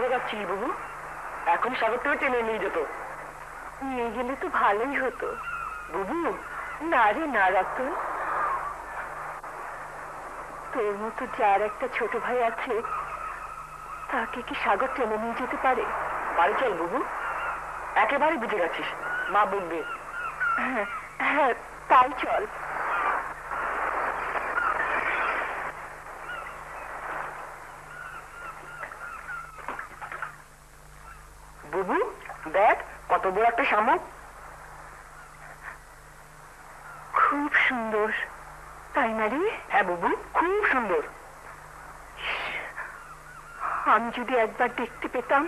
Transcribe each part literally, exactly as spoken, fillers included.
যাচ্ছিস বাবু? এখন সাগর থেকে টেনে নিয়ে যেত। নিয়ে গেলে তো ভালোই হতো। বাবু না রে না রতন, তোর মতো যার একটা ছোট ভাই আছে তাকে কি সাগর টেনে নিয়ে যেতে পারে? বাড়ি চল বাবু, একেবারে বুঝে গেছিস, মা বলবে। হ্যাঁ হ্যাঁ তাই চল। বুবু দেখ কত বড় একটা শামুক। খুব সুন্দর, তাই না রে? হ্যাঁ বুবু, খুব সুন্দর। আমি যদি একবার দেখতে পেতাম।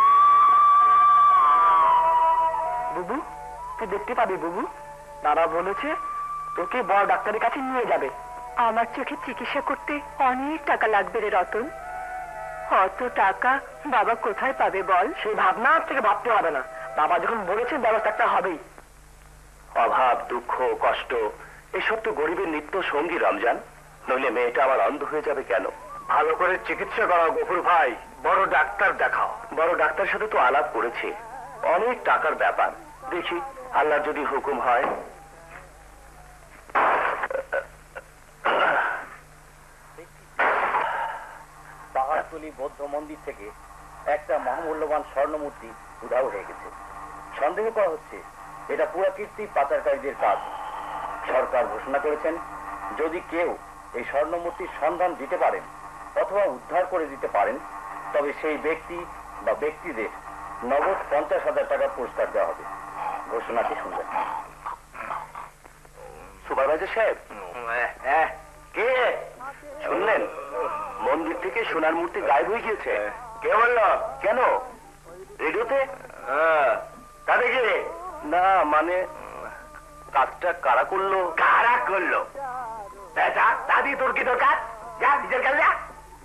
বুবু তুই দেখতে পাবি বুবু, বাবা বলেছে তোকে বড় ডাক্তারের কাছে নিয়ে যাবে। আমার চোখে চিকিৎসা করতে অনেক টাকা লাগবে রে রতন, অত টাকা বাবা কোথায় পাবে বল? সেই ভাবনা থেকে ভাবতে হবে না, বাবা যখন বলেছে ব্যবস্থা একটা হবেই। অভাব, দুঃখ, কষ্ট এসব তো গরিবের নিত্য সঙ্গী রমজান, নইলে মেয়েটা আবার অন্ধ হয়ে যাবে কেন? ভালো করে চিকিৎসা করাও গফুর ভাই, বড় ডাক্তার দেখাও। বড় ডাক্তার সাথে তো আলাপ করেছে, অনেক টাকার ব্যাপার, দেখি আল্লাহর যদি হুকুম হয়। পাহাড়তলি বৌদ্ধ মন্দির থেকে একটা মহামূল্যবান স্বর্ণমূর্তি উধাও হয়ে গেছে। সন্দেহ করা হচ্ছে এটা পুরাকীর্তি পাচারকারীদের কাজ। সরকার ঘোষণা করেছেন যদি কেউ এই স্বর্ণমূর্তির সন্ধান দিতে পারেন অথবা উদ্ধার করে দিতে পারেন তবে সেই ব্যক্তি বা ব্যক্তিদের নগদ পঞ্চাশ হাজার টাকা পুরস্কার দেওয়া হবে। ঘোষণাটি শুনবেন। সুপারভাইজার সাহেব, কে শুনলেন? মন্দির থেকে সোনার মূর্তি গায়েব হয়ে গিয়েছে। কে বলল? কেন রেডিওতে? তাদের কি না, মানে কাজটা কারা করলো? কারা করলো তা দিয়ে তোর কি দরকার? যা নিজের কাছে যা।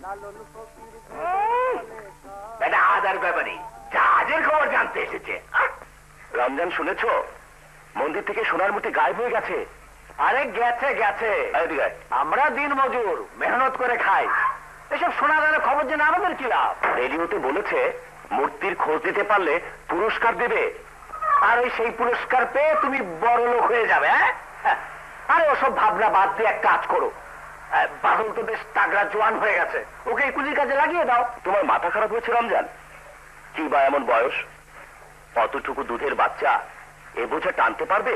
এটা আদার ব্যাপারে জাহাজের খবর জানতে এসেছে। রমজান শুনেছ মন্দির থেকে সোনার মূর্তি গায়েব হয়ে গেছে? আরে গেছে গেছে, আমরা দিন মজুর মেহনত করে খাই, এসব সোনা দানের খবর জেনে আমাদের কি লাভ? রেডিওতে বলেছে মূর্তির খোঁজ দিতে পারলে পুরস্কার দেবে, আর ওই সেই পুরস্কার পেয়ে তুমি বড় লোক হয়ে যাবে। আরে ওসব ভাবনা বাদ দিয়ে এক কাজ করো, বাদল তো বেশ তাগড়া জোয়ান হয়ে গেছে, ওকে এই কুলির কাজে লাগিয়ে দাও। তোমার মাথা খারাপ হয়েছে রমজান? কি বা এমন বয়স, অতটুকু দুধের বাচ্চা এ বোঝা টানতে পারবে?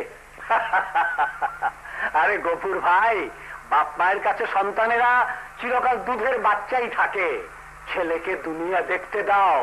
আরে গফুর ভাই, বাপ মায়ের কাছে সন্তানেরা চিরকাল দুধের বাচ্চাই থাকে, ছেলেকে দুনিয়া দেখতে দাও।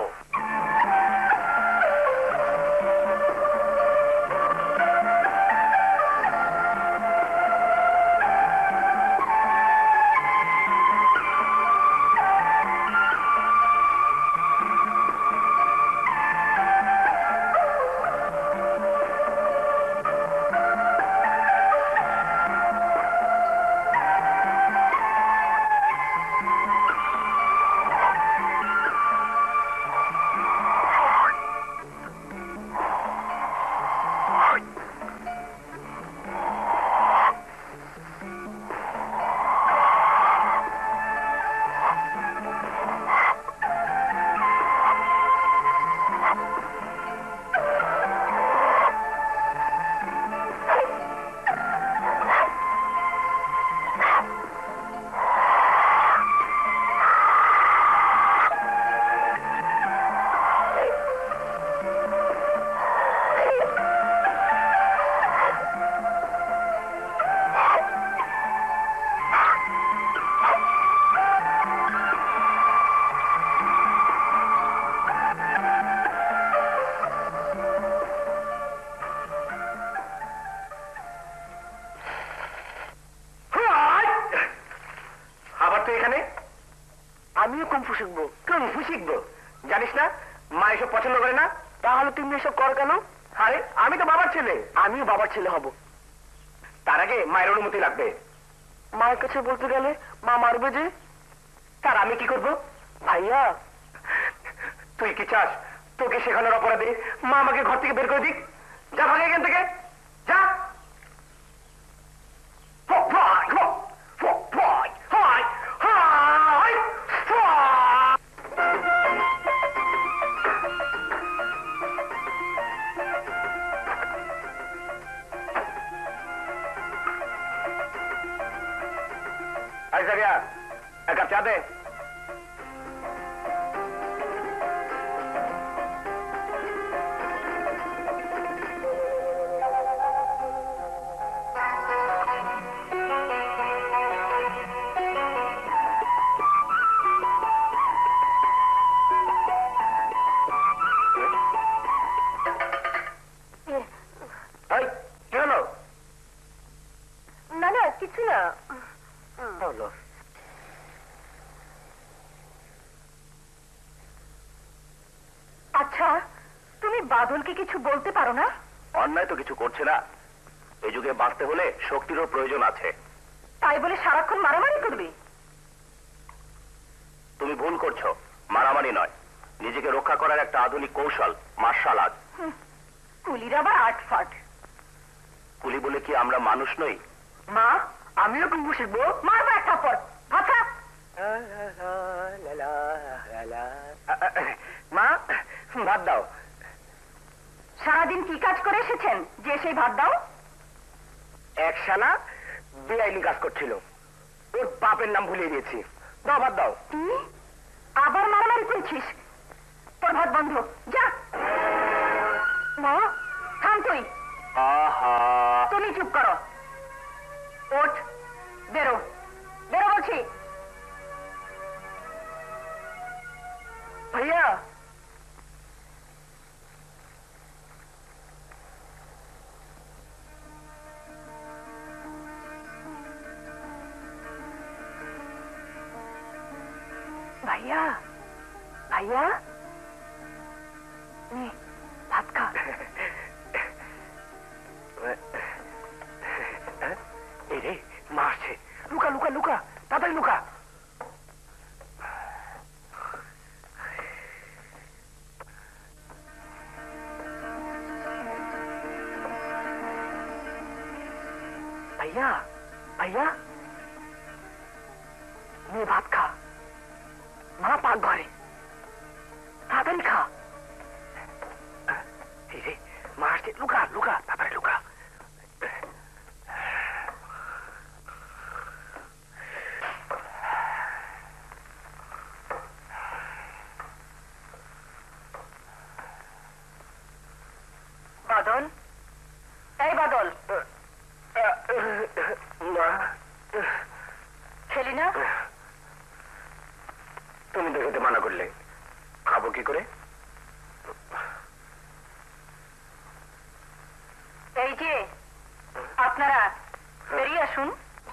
আমিও কুম্ফু শিখবো। কুম্ফু শিখবো? জানিস না মা এসব পছন্দ করে না। তাহলে তুমি এসব কর কেন? আরে আমি তো বাবার ছেলে, আমিও বাবার ছেলে হব। তার আগে মায়ের অনুমতি লাগবে। মায়ের কাছে বলতে গেলে মা মারবে যে। তার আমি কি করব? ভাইয়া তুই কি চাস তোকে শেখানোর অপরাধে মা আমাকে ঘর থেকে বের করে দিক? যা ভাগে এখান থেকে, যা। জায়গা এক কাপ চা দে। কি হলো? না না কিছু না। আচ্ছা তুমি বাদলকে কিছু বলতে পারো না? অন্যায় তো কিছু করছে না। এই যুগে বাঁচতে হলে শক্তিরও প্রয়োজন আছে। তাই বলে সারাক্ষণ মারামারি করবে? তুমি ভুল করছো। মারামারি নয়, নিজেকে রক্ষা করার একটা আধুনিক কৌশল, মার্শাল আর্ট। কুলির আবার আটফাট। কুলি বলে কি আমরা মানুষ নই? মা আমিও কুম্ভু শিখবো। মারবো একটা পর ভাতা। মা ভাত দাও। সারাদিন কি কাজ করে এসেছেন যে সেই ভাত দাও? এক শালা বেআইনি কাজ করছিল, ওর বাপের নাম ভুলিয়ে দিয়েছি। দাও ভাত দাও। কি আবার মারামারি করছিস? তোর ভাত বন্ধ, যা। মা থাম তুই। আহা, তুমি চুপ করো। ওঠ, বেরো বেরো বলছি। ভাইয়া ভাইয়া ভাইয়া নে ভাত খা। এই রে মা আসছে। লুকা লুকা লুকা, তাড়াতাড়ি লুকা। ভাইয়া ভাইয়া নে ভাত খা। মা পাক ঘরে, তাড়াতাড়ি খা। এই রে মা আসছে। লুকা লুকা, তাড়াতাড়ি লুকা। বাদল, এই বাদল, খেলি না? তুমি দেখতে মানা করলে খাবো কি করে? এই যে আপনারা বেরিয়ে আসুন।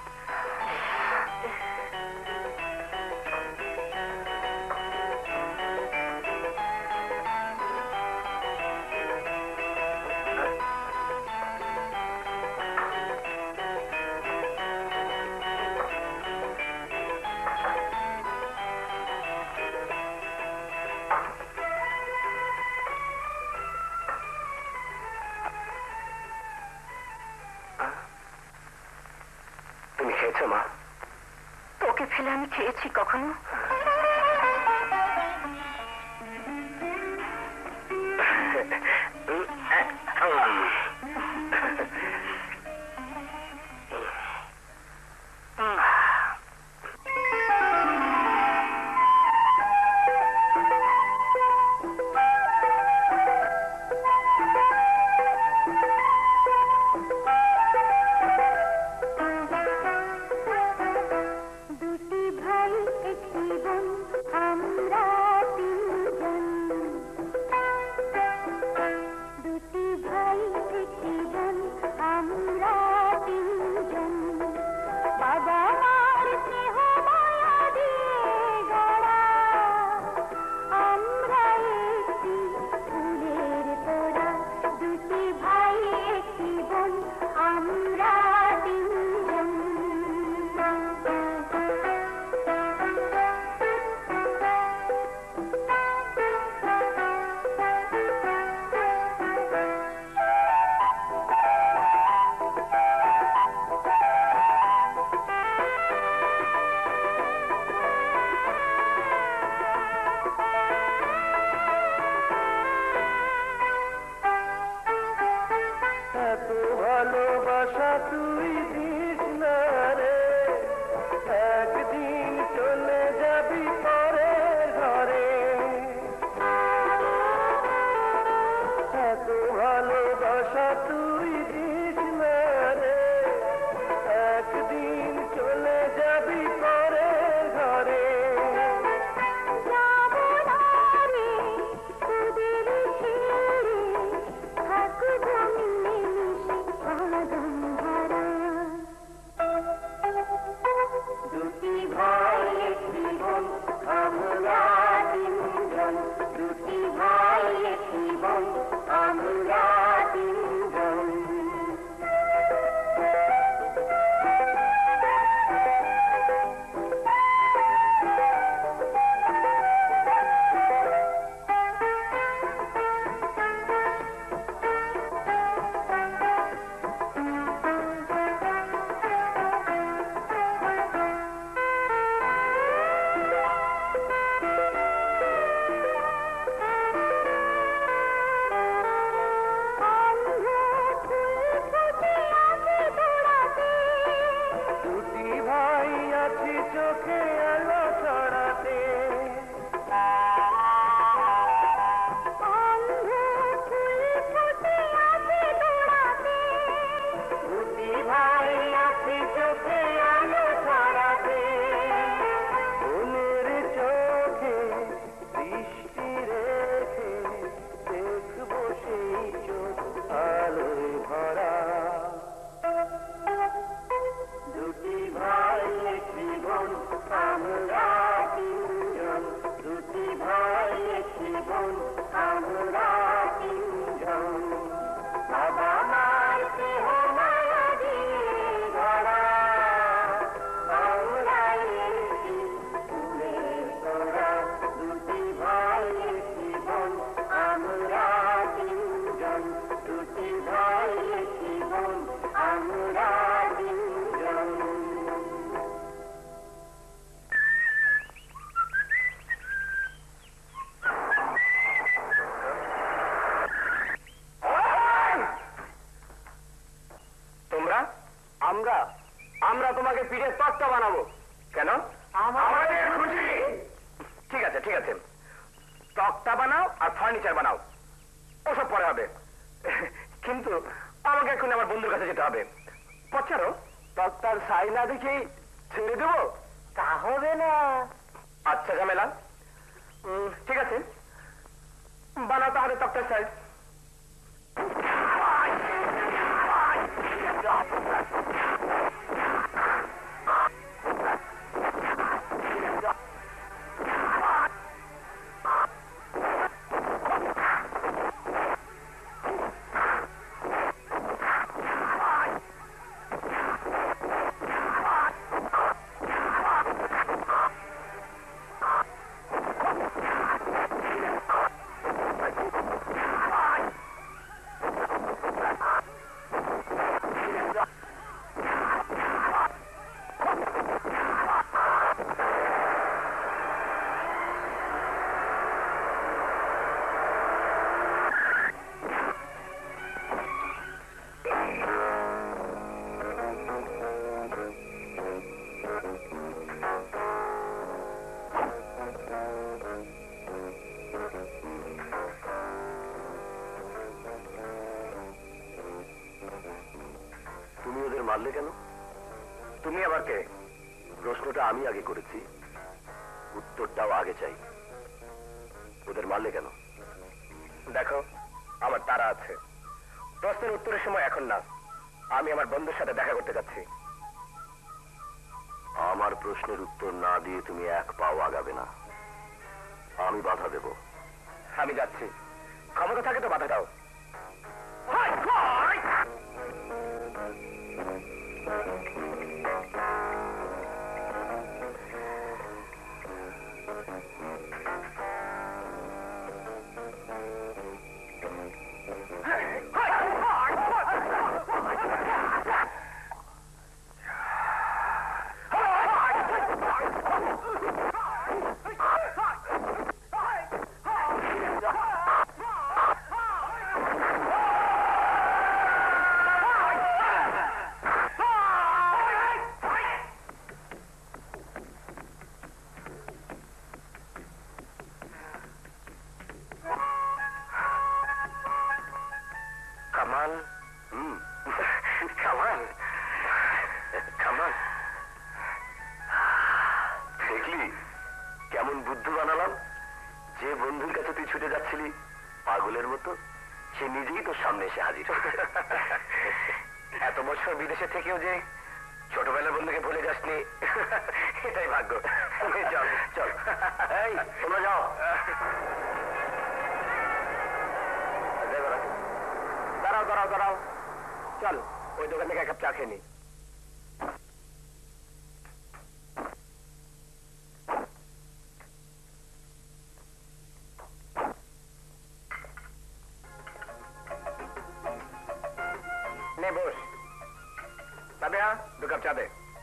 তুমি খেয়েছো মা? তোকে ফেলে আমি খেয়েছি কখনো? দুটি ভাই দুটি ভাই একটি বোন আমরা তিনজন। আমরা আমরা তোমাকে পিঠে তক্তা বানাবো। কেন? আমাদের খুশি। ঠিক আছে ঠিক আছে, তক্তা বানাও আর ফার্নিচার বানাও, ওসব পরে হবে। কিন্তু আমাকে এখন আমার বন্ধুর কাছে যেতে হবে। পচারো তক্তার সাই না দেখেই ছেড়ে দেবো? তা হবে না। আচ্ছা ঝামেলা, ঠিক আছে বানাও তাহলে তক্তার সাই। মারলে কেন? তুমি আবার কে? প্রশ্নটা আমি আগে করেছি, উত্তরটাও আগে চাই। ওদের মারলে কেন? দেখো আমার তারা আছে, প্রশ্নের উত্তরের সময় এখন না। আমি আমার বন্ধুর সাথে দেখা করতে যাচ্ছি। আমার প্রশ্নের উত্তর না দিয়ে তুমি এক পাও আগাবে না, আমি বাধা দেব। আমি যাচ্ছি, ক্ষমতা থাকে তো বাধা দাও। পাগলের মতো সে নিজেই তোর সামনে এসে হাজির। এত বছর বিদেশে থেকেও যে ছোটবেলার বন্ধুকে ভুলে যাসনি, এটাই ভাগ্য। চল চল, এই তোমরা যাও। দাঁড়াও, চল ওই দোকান থেকে এক কাপ চা খেয়ে নি। নে বস। তবে হ্যাঁ, দু কাপ চা দে।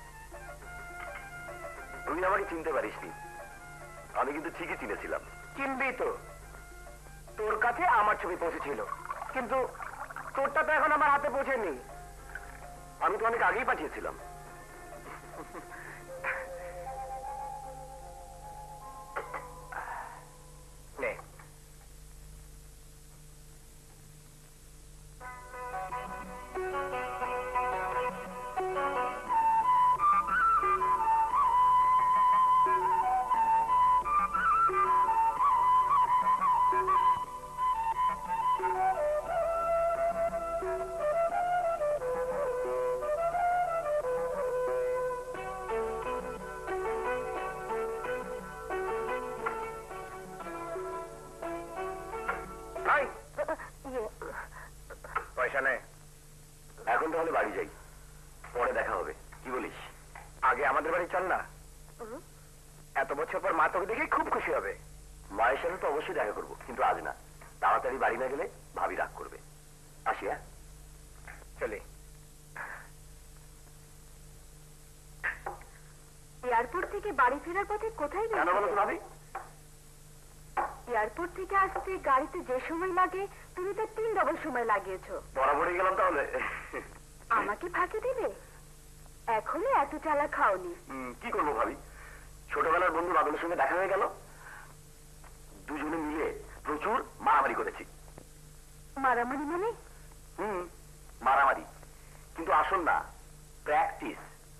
তুই আমাকে চিনতে পারিসনি, আমি কিন্তু ঠিকই চিনেছিলাম। চিনবি তো, তোর কাছে আমার ছবি পৌঁছেছিল, কিন্তু তোরটা তো এখন আমার হাতে পৌঁছেনি। আমি তো অনেক আগেই পাঠিয়েছিলাম। নে। পয়সা নেই, এখন তাহলে বাড়ি যাই, পরে দেখা হবে, কি বলিস? আগে আমাদের বাড়ি চল না, এত বছর পর মা তোকে দেখে খুব খুশি হবে। মায়ের সাথে তো অবশ্যই দেখা করবো, কিন্তু আজ না, তাড়াতাড়ি বাড়ি না গেলে ভাবি রাগ করবে। আসি। হ্যাঁ, চলে। এয়ারপোর্ট থেকে বাড়ি ফেরার পথে কোথায় কেন বলো তো ভাবি? এয়ারপোর্ট থেকে আসতে গাড়িতে যে সময় লাগে তুমি তো তিন ডবল সময় লাগিয়েছো। বরাবরই গেলাম তাহলে। আমাকে ফাঁকি দিবে? এখনো এত চালা খাওনি। কি করবো ভাবি, ছোটবেলার বন্ধু বাদলের সঙ্গে দেখা হয়ে গেল, দুজনে মিলে প্রচুর মারামারি করেছি। মারামারি মানে? হুম, মারামারি, কিন্তু আসল না, প্র্যাকটিস,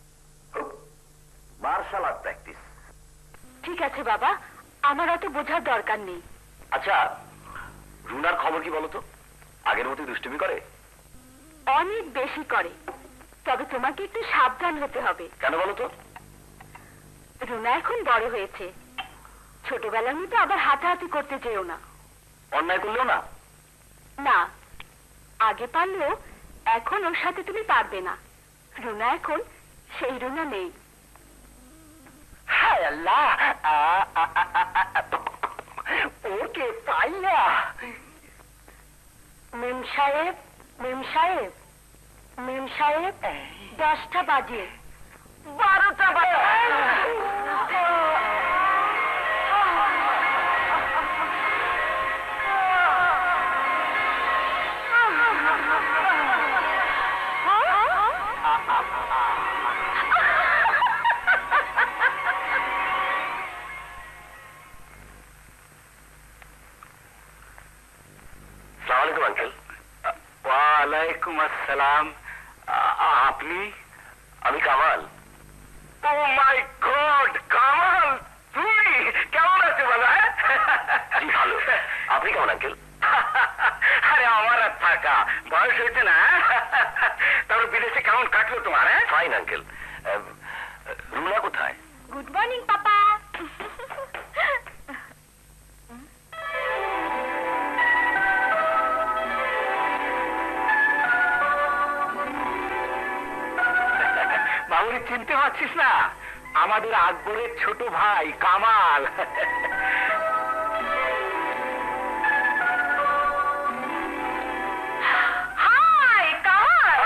মার্শাল আর্ট প্র্যাকটিস। ঠিক আছে বাবা, আমার অত বোঝার দরকার নেই। আচ্ছা, রুনার খবর কি বলতো? আগের মতোই দুষ্টুমি করে? অনেক বেশি করে, তবে তোমাকে একটু সাবধান হতে হবে। কেন বলতো? রুনা এখন বড় হয়েছে, ছোটবেলার মতো আবার হাতাহাতি করতে চেয়েও না। অন্যায় করলেও না? না, আগে পারলেও এখন ওর সাথে তুমি পারবে না। রুনা এখন সেই রুনা নেই। হায় আল্লাহ, ওকে পাইয়া। মেম সাহেব, মেম সাহেব, মেম সাহেব, দশটা বাজে। বারোটা বাজে। ওয়ালাইকুম আসসালাম। আপনি? আমি Kamal. Oh my God, Kamal তুই কেমন আছো বাবা? জি ভালো, আপনি কেমন আঙ্কেল? আরে আমার আর থাকা, বয়স হয়েছে না। তারপর বিদেশে কেমন কাটলো তোমার? Fine uncle. রুনা কোথায়? Good morning papa. বাবুরে চিনতে পারছিস না? আমাদের আকবরের ছোট ভাই কামাল। হাই কামাল।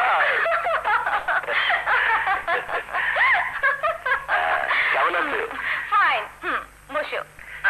কেমন আছো? ফাইন। হুম, বসো।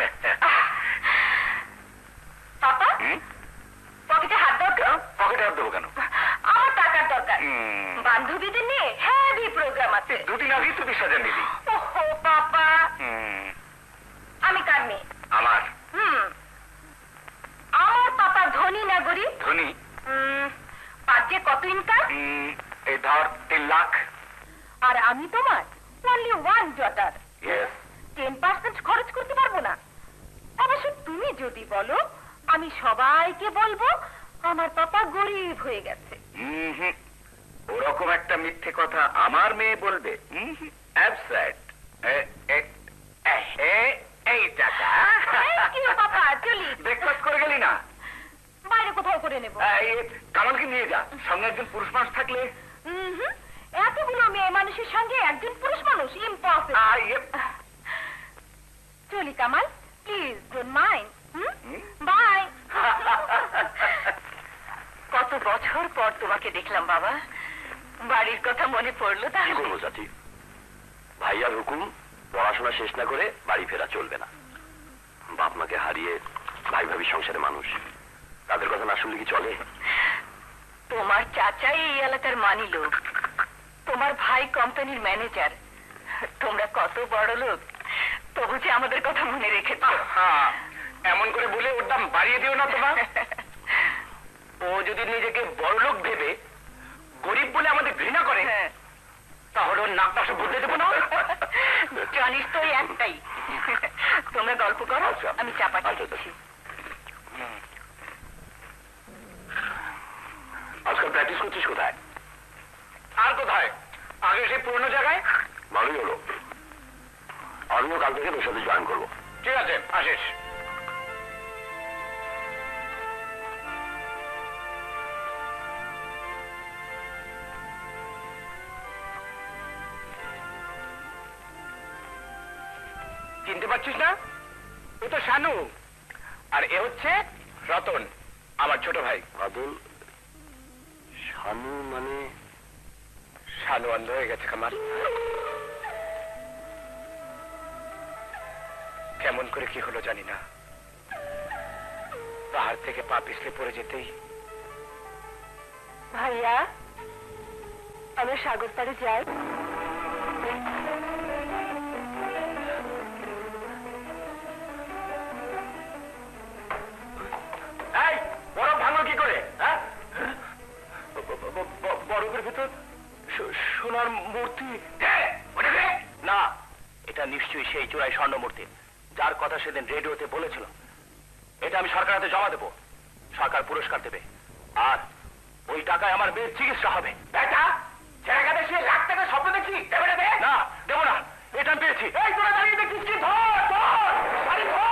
পাপা, পকেটে হাত দাও তো। পকেটে হাত দেবো কেন? আমার টাকার দরকার, বান্ধবীদের নিয়ে হেভি প্রোগ্রাম আছে। দুদিন আগেই তো বিশ হাজার নিবি। ওহো পাপা, আমি কার মেয়ে? আমার। হুম, আমার পাপা ধনী না গরিব? ধনী। পাঁচে কত ইনকাম? এই ধর তিন লাখ। আর আমি তোমার only one daughter, yes. Ten percent খরচ করতে পারবো না। অবশ্য তুমি যদি বলো, আমি সবাইকে বলবো আমার পাপা গরিব হয়ে গেছে। ওরকম একটা মিথ্যে কথা আমার মেয়ে বলবে? অ্যাবসার্ড। এই টাকা পাপা চলি। ব্রেকফাস্ট করে গেলি না? বাইরে বাইরে কোথাও করে নেব। কামালকে নিয়ে যা, সঙ্গে একজন পুরুষ মানুষ থাকলে। হুম, এতগুলো মেয়ে মানুষের সঙ্গে একজন পুরুষ মানুষ ইম্পসিবল। চলি Kamal, please don't mind. Bye. কত বছর পর তোমাকে দেখলাম বাবা, বাড়ির কথা মনে পড়লো। কি করবো চাচি, ভাইয়ার হুকুম, পড়াশোনা শেষ না করে বাড়ি ফেরা চলবে না। বাপ মাকে হারিয়ে ভাই ভাবি সংসারে মানুষ, তাদের কথা না শুনলে কি চলে? তোমার চাচাই এই এলাকার মানি লোক, তোমার ভাই কোম্পানির ম্যানেজার, তোমরা কত বড় লোক, তবু যে আমাদের কথা মনে রেখেছ। এমন করে বলে ওর দাম বাড়িয়ে দিও না তোমার। ও যদি নিজেকে বড় লোক ভেবে গরিব বলে আমাদের ঘৃণা করে, তাহলে ওর নাক পাশে বদলে দেবো না। জানিস তো একটাই। তোমরা গল্প করো, আমি চাপা দিচ্ছি। আজকাল প্র্যাকটিস করছিস কোথায়? আর কোথায়, আগে সেই পুরনো জায়গায়। ভালোই হলো, আমিও কাল থেকে তোর সাথে জয়েন করবো। ঠিক আছে, আসিস। চিনতে পারছিস না? ও তো শানু, আর এ হচ্ছে রতন, আমার ছোট ভাই। রতন? শানু মানে? শানু অন্ধ হয়ে গেছে কামাল। কেমন করে কি হলো জানি না, পাহাড় থেকে পা পিছলে পড়ে যেতেই। ভাইয়া, আমরা সাগর পাড়ে যাই। বরফ ভাঙলো কি করে? বরফের ভেতর সোনার মূর্তি। না, এটা নিশ্চয়ই সেই চোরাই স্বর্ণ মূর্তি যার কথা সেদিন রেডিওতে বলেছিল। এটা আমি সরকার হাতে জমা দেবো, সরকার পুরস্কার দেবে, আর ওই টাকায় আমার মেয়ের চিকিৎসা হবে। জায়গাটা সে লাখ টাকা স্বপ্ন দেখছি, দেবে না? না, দেবো না, এটা আমি পেয়েছি। এই তোরা দাঁড়িয়ে দেখছিস কি? ধর ধর, আরে ধর।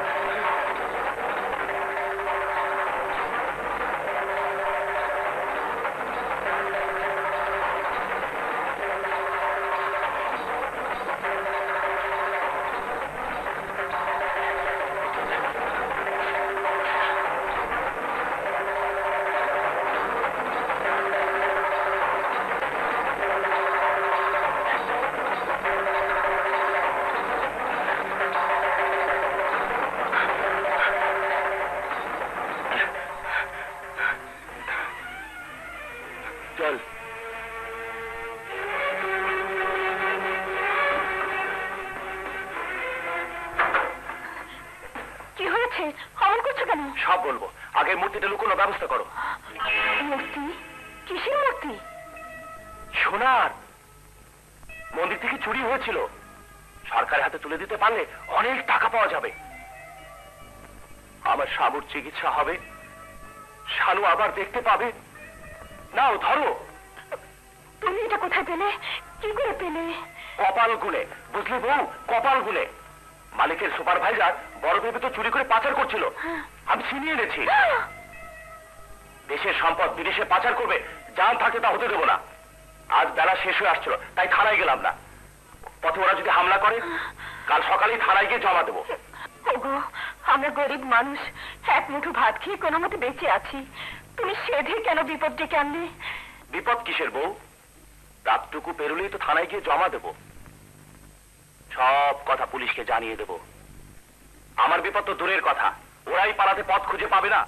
সব বলবো, আগে মূর্তিটা লুকোনোর ব্যবস্থা করো। মূর্তি? কিসের মূর্তি? সোনার। মন্দির থেকে চুরি হয়েছিল, সরকারের হাতে তুলে দিতে পারলে অনেক টাকা পাওয়া যাবে। আমার শানুর চিকিৎসা হবে, শানু আবার দেখতে পাবে। নাও ধরো। তুমি এটা কোথায় পেলে? কি করে পেলে? কপাল গুলে, বুঝলি বউ, কপাল গুলে। মালিকের সুপারভাইজার বরফের ভেতর চুরি করে পাচার করছিল, আমি ছিনিয়ে এনেছি। দেশের সম্পদ বিদেশে পাচার করবে, জান থাকে তা হতে দেবো না। আজ বেলা শেষ হয়ে আসছিল, তাই থানায় গেলাম না। পথে ওরা যদি হামলা করে, কাল সকালেই থানায় গিয়ে জমা দেবো। ওগো, আমরা গরিব মানুষ, এক মুঠো ভাত খেয়ে কোনো মতে বেঁচে আছি, তুমি সেধে কেন বিপদ ডেকে আনলে? বিপদ কিসের বউ? রাতটুকু পেরোলেই তো থানায় গিয়ে জমা দেবো, সব কথা পুলিশকে জানিয়ে দেব। আমার বিপদ তো দূরের কথা, ওরাই পালাতে পথ খুঁজে পাবে না।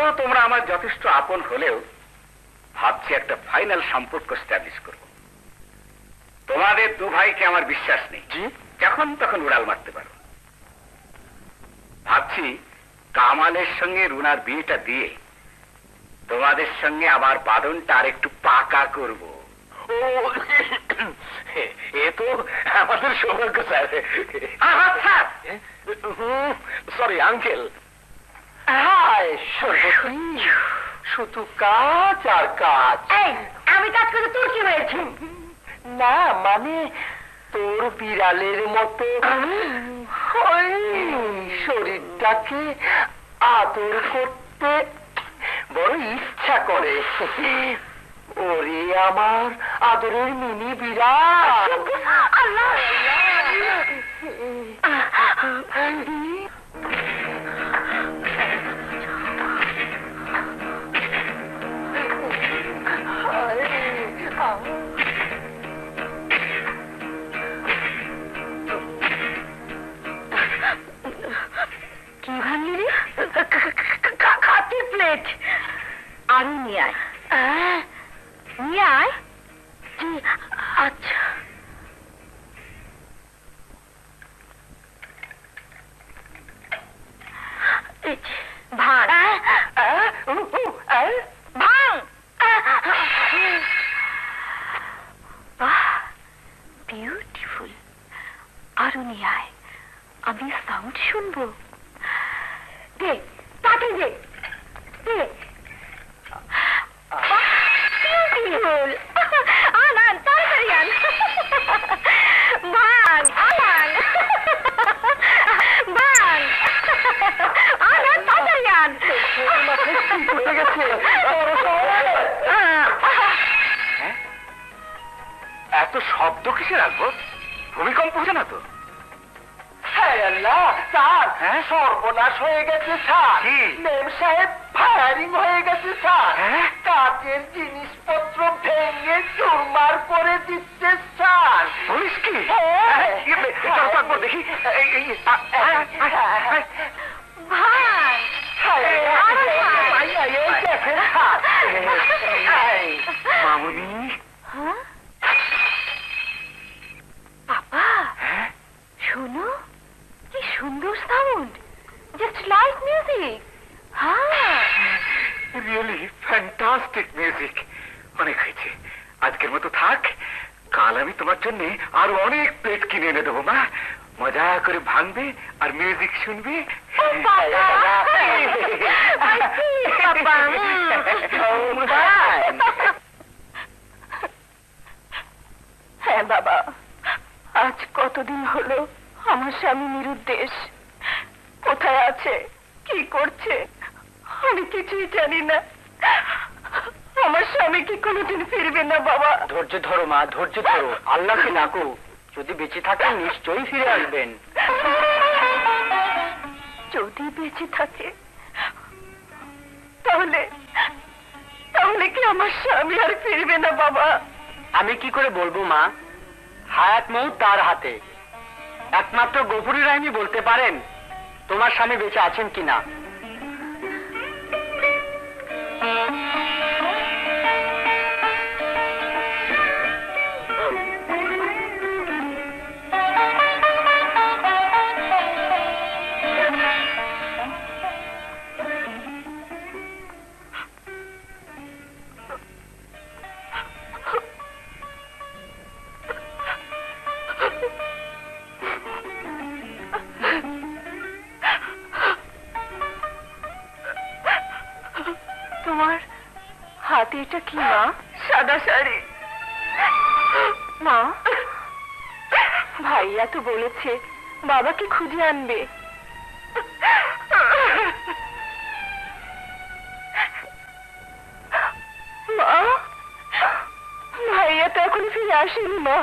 এমনিতেও তোমরা আমার যথেষ্ট আপন হলেও ভাবছি একটা ফাইনাল সম্পর্ক স্ট্যাবলিশ করব। তোমাদের দু ভাইকে আমার বিশ্বাস নেই, জি যখন তখন উড়াল মারতে পারো। ভাবছি কামালের সঙ্গে রুনার বিয়েটা দিয়ে তোমাদের সঙ্গে আবার বাঁধনটা আর একটু পাকা করব। এ তো আমাদের সৌভাগ্য স্যার। Sorry uncle. শুধু কাজ আর কাজ। আমি কাজ করে তোর কি হয়েছে? না মানে তোর বিড়ালের মতো ওই শরীরটাকে আদর করতে বড় ইচ্ছা করে। ওরে আমার আদরের মিনি বিড়াল। কি ভাঙলি রে? খাতি প্লেট আরো নিয়ে আয়। নিয়ে আয়। আচ্ছা ভাঙ ভাঙ। বিউটিফুল। আরো নিয়ে আয়, আমি সাউন্ড শুনবো। দে তাকে দে দে। বিউটিফুল। আন আন তাড়াতাড়ি আন। ভাঙ আন ভাঙ আন আন তাড়াতাড়ি আন। উঠে গেছে। এত শব্দ কিসে রাখবো? ভূমিকম্প হচ্ছে না তো? স্যার সর্বনাশ হয়ে গেছে স্যার। মেম সাহেব ফায়ারিং হয়ে গেছে স্যার। কাজের জিনিসপত্র ভেঙে চুরমার করে দিচ্ছে স্যার। বলিস কি? দেখি মামুনি। বাবা শোনো, কি সুন্দর সাউন্ড, জাস্ট লাইক মিউজিক। হ্যাঁ রিয়েলি ফ্যান্টাস্টিক মিউজিক। অনেক হয়েছে, আজকের মতো থাক। কাল আমি তোমার জন্য আরো অনেক প্লেট কিনে এনে দেবো মা। মজা করে ভাঙবে আর মিউজিক শুনবে। হ্যাঁ বাবা, আজ কতদিন হলো আমার স্বামী নিরুদ্দেশ। কোথায় আছে, কি করছে, আমি কিছুই জানি না। আমার স্বামী কি কোনোদিন ফিরবে না বাবা? ধৈর্য ধরো মা, ধৈর্য ধরো। আল্লাহকে ডাকো, যদি বেঁচে থাকেন নিশ্চয়ই ফিরে আসবেন। যদি বেঁচে থাকে তাহলে তাহলে কি আমার স্বামী আর ফিরবে না বাবা? আমি কি করে বলবো মা, হায়াত মৌত তার হাতে। একমাত্র গফুরি রানী বলতে পারেন তোমার স্বামী বেঁচে আছেন কিনা। তোমার হাতে এটা কি মা? সাদা শাড়ি। মা, ভাইয়া তো বলেছে বাবাকে খুঁজে আনবে। মা, ভাইয়া তো এখন ফিরে আসেনি মা।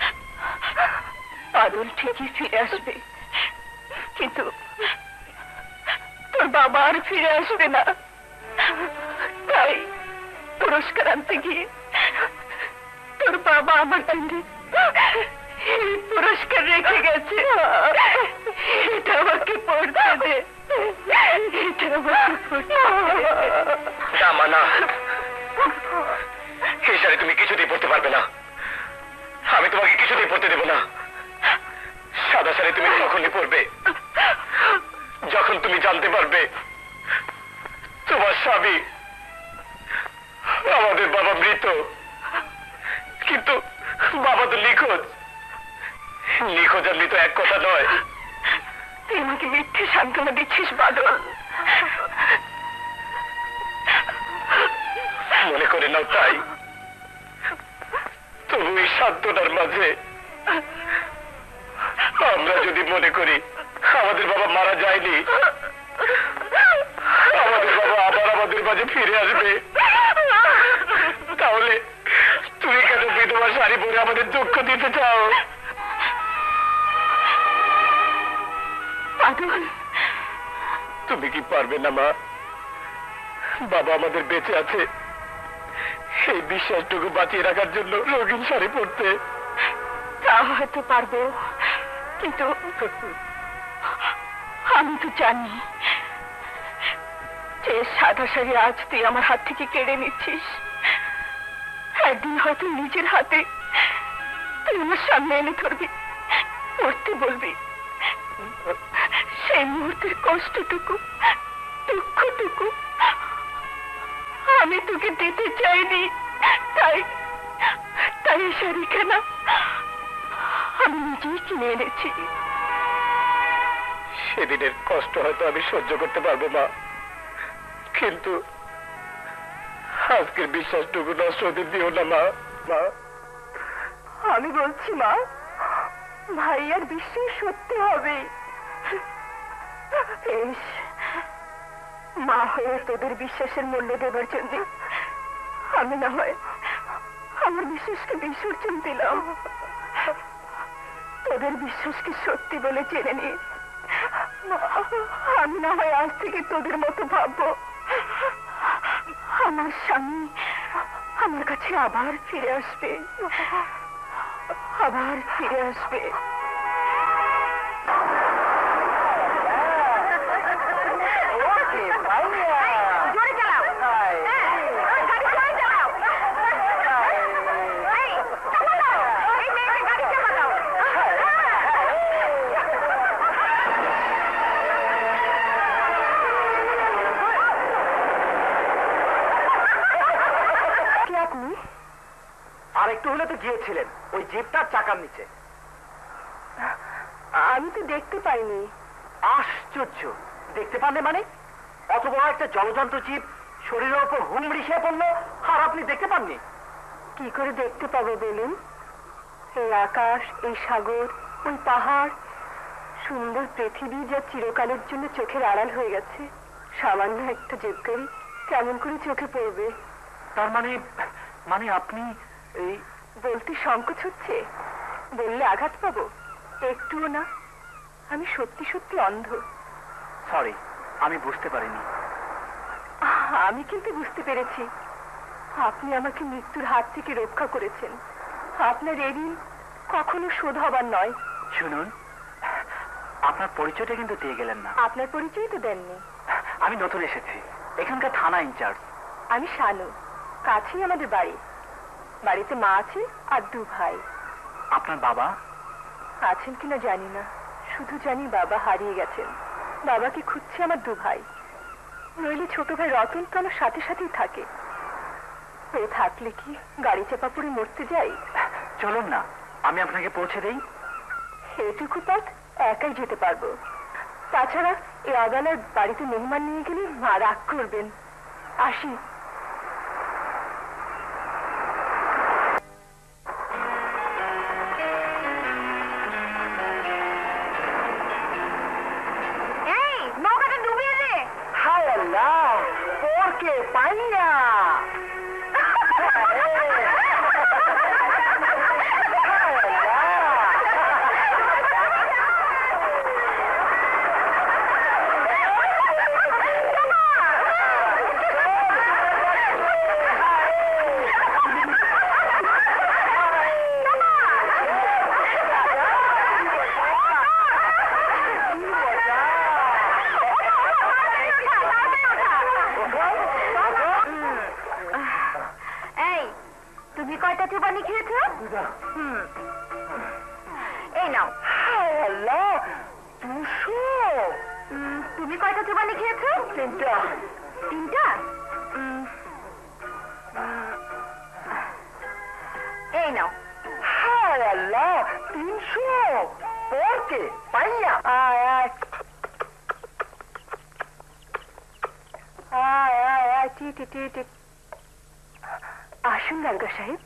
বাদল ঠিকই ফিরে আসবে, কিন্তু তোর বাবা আর ফিরে আসবে না। তাই পুরস্কার আনতে গিয়ে তোর বাবা আমার জন্য এই পুরস্কার রেখে গেছে। এটা আমাকে পড়তে দে, এটা আমাকে পড়তে দে। কিছুতেই পড়তে পারবে না। আমি তোমাকে কিছুতেই পড়তে দেব না। সাদা শাড়ি তুমি তখনই পড়বে যখন তুমি জানতে পারবে তোমার স্বামী আমাদের বাবা মৃত, কিন্তু বাবা তো নিখোঁজ। নিখোঁজ আর মৃত এক কথা নয়। তুই আমাকে মিথ্যে সান্ত্বনা দিচ্ছিস বাদল। মনে করে নাও তাই। তবু এই সান্ত্বনার মাঝে আমরা যদি মনে করি আমাদের বাবা মারা যায়নি, আমাদের বাবা আবার আমাদের মাঝে ফিরে আসবে, তাহলে তুমি কেন বিধবা শাড়ি পরে আমাদের দুঃখ দিতে চাও? তুমি কি পারবে না মা? বাবা আমাদের বেঁচে আছে এই বিশ্বাসটুকু বাঁচিয়ে রাখার জন্য রঙিন শাড়ি পরতে। তা হয়তো পারবো, কিন্তু আমি তো জানি যে সাদা শাড়ি আজ তুই আমার হাত থেকে কেড়ে নিচ্ছিস, একদিন হয়তো নিজের হাতে তুই আমার সামনে এনে ধরবি, পড়তে বলবি। সেই মুহূর্তের কষ্টটুকু, দুঃখটুকু আমি তোকে দিতে চাইনি, তাই তাই শাড়িখানা আমি নিজেই কিনে এনেছি। সেদিনের কষ্ট হয়তো আমি সহ্য করতে পারবো মা, কিন্তু আজকের বিশ্বাসটুকু নষ্ট হতে দিও না মা। মা আমি বলছি মা, ভাইয়ার বিশ্বাস সত্যি হবে। বেশ, মা হয়ে তোদের বিশ্বাসের মূল্য দেবার জন্য আমি না হয় আমার বিশ্বাসকে বিসর্জন দিলাম। তোদের বিশ্বাসকে সত্যি বলে জেনে নিয়ে আমি না হয় আজ থেকে তোদের মতো ভাববো। আমার স্বামী আমার কাছে আবার ফিরে আসবে, আবার ফিরে আসবে। জোরে চালাও, গাড়ি জোরে চালাও। এই, চাপা দাও, এই মেয়েকে গাড়ি চাপা দাও। কে আপনি? আর একটু হলে তো গিয়েছিলেন ওই জিপটার চাকার নিচে। আমি তো দেখতে পাইনি। আশ্চর্য, দেখতে পাননি মানে? অত বড় একটা জলযন্ত্র জীব শরীরের উপর হুমড়ি খেয়ে পড়লো আর আপনি দেখতে পাননি? কি করে দেখতে পাবো বলুন? এই আকাশ, এই সাগর, ওই পাহাড়, সুন্দর পৃথিবী যা চিরকালের জন্য চোখের আড়াল হয়ে গেছে, সামান্য একটা জীবগাড়ি কেমন করে চোখে পড়বে? তার মানে মানে আপনি এই বলতে সংকোচ হচ্ছে? বললে আঘাত পাবো? একটুও না, আমি সত্যি সত্যি অন্ধ। সরি, আমি বুঝতে পারিনি। আমি কিন্তু বুঝতে পেরেছি, আপনি আমাকে মৃত্যুর হাত থেকে রক্ষা করেছেন। আপনার এই ঋণ কখনো শোধ হবার নয়। শুনুন, আপনার পরিচয়টা কিন্তু দিয়ে গেলেন না। আপনার পরিচয় তো দেননি। আমি নতুন এসেছি, এখানকার থানা ইনচার্জ। আমি শানু, কাছেই আমাদের বাড়ি। বাড়িতে মা আছে আর দু ভাই। আপনার বাবা আছেন কিনা জানি না, শুধু জানি বাবা হারিয়ে গেছেন। বাবাকে খুঁজছে আমার দু ভাই, নইলে ছোট ভাই রতন তো আমার সাথে সাথেই থাকে। ও থাকলে কি গাড়ি চাপা পড়ে মরতে যাই? চলুন না, আমি আপনাকে পৌঁছে দেই। এটুকু পথ একাই যেতে পারবো। তাছাড়া এই আদালার বাড়িতে মেহমান নিয়ে গেলে মা রাগ করবেন। আসি। হুম এই নাও। আল্লাহ, দুশো! উম, তুমি কয়টা চুবানি খেয়েছো? তিনটা। তিনটা? উম, উম, এই নাও। হায় আল্লাহ, তিনশো! পরকে পাইয়া আয় আয় আয় আয় আয় টি টি টি টি। আসুন দারোগা সাহেব।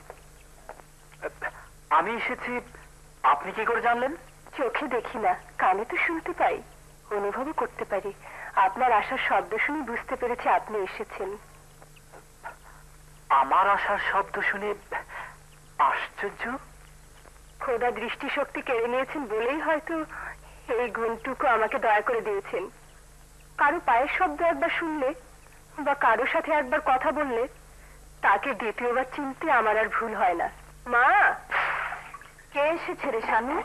আমি এসেছি, আপনি কি করে জানলেন? চোখে দেখি না, কানে তো শুনতে পাই, অনুভবও করতে পারি। আপনার আসার শব্দ শুনে বুঝতে পেরেছি আপনি এসেছেন। আমার আসার শব্দ শুনে আশ্চর্য। খোদা দৃষ্টিশক্তি কেড়ে নিয়েছেন বলেই হয়তো এই গুণটুকু আমাকে দয়া করে দিয়েছেন। কারো পায়ের শব্দ একবার শুনলে বা কারো সাথে একবার কথা বললে তাকে দ্বিতীয়বার চিনতে আমার আর ভুল হয় না। মা, কে এসেছে রে স্বামী?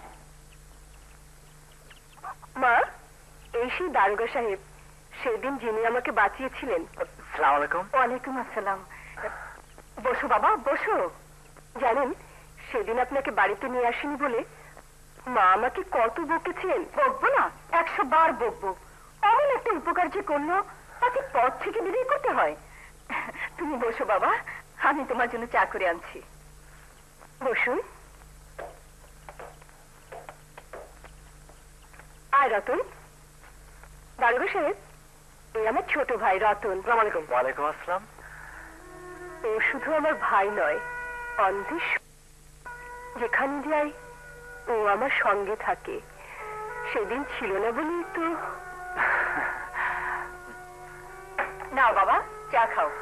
মা, এই সেই দারোগা সাহেব, সেদিন যিনি আমাকে বাঁচিয়েছিলেন। আসসালামু আলাইকুম। ওয়ালাইকুম আসসালাম। বসো বাবা, বসো। জানেন, সেদিন আপনাকে বাড়িতে নিয়ে আসেনি বলে মা আমাকে কত বকেছেন। বকবো না, একশো বার বকবো। এমন একটা উপকার যে করলো তাকে পথ থেকে বিদায় করতে হয়। তুমি বসো বাবা, আমি তোমার জন্য চা করে আনছি। বসুন। আয় রতন। দারোগা সাহেব, এই আমার ছোট ভাই রতন। আসসালামু আলাইকুম। ওয়ালাইকুম আসসালাম। ও শুধু আমার ভাই নয়, অন্ধের। যেখানে যাই ও আমার সঙ্গে থাকে। সেদিন ছিল না বলেই তো। নাও বাবা, চা খাও।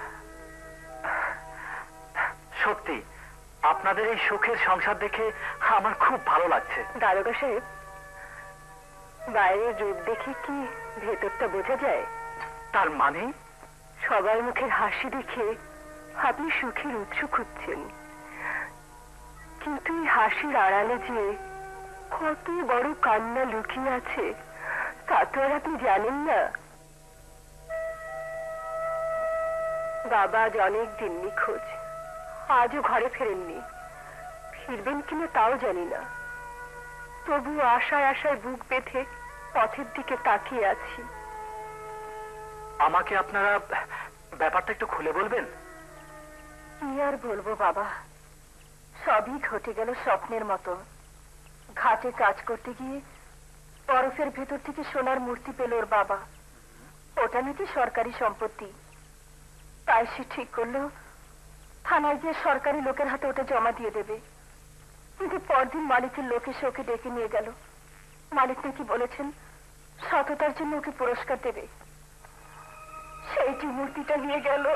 সত্যি আপনাদের এই সুখের সংসার দেখে আমার খুব ভালো লাগছে। দারোগা সাহেব, বাইরের রূপ দেখে কি ভেতরটা বোঝা যায়? তার মানে? সবার মুখের হাসি দেখে আপনি সুখের উৎস খুঁজছেন, কিন্তু এই হাসির আড়ালে যে কত বড় কান্না লুকিয়ে আছে তা তো আর আপনি জানেন না। বাবা আজ অনেক দিন নিখোঁজ, আজও ঘরে ফেরেননি। ফিরবেন কিনা তাও জানি না, তবু আশায় আশায় বুক বেঁধে পথের দিকে তাকিয়ে আছি। আমাকে আপনারা ব্যাপারটা একটু খুলে বলবেন? কি আর বলবো বাবা, সবই ঘটে গেল স্বপ্নের মতো। ঘাটে কাজ করতে গিয়ে বরফের ভেতর থেকে সোনার মূর্তি পেল ওর বাবা। ওটা নাকি সরকারি সম্পত্তি, তাই সে ঠিক করলো থানায় গিয়ে সরকারি লোকের হাতে ওটা জমা দিয়ে দেবে। কিন্তু পরদিন মালিকের লোক এসে ওকে ডেকে নিয়ে গেল। মালিক নাকি বলেছেন সততার জন্য ওকে পুরস্কার দেবে। সেই যে মূর্তিটা নিয়ে গেল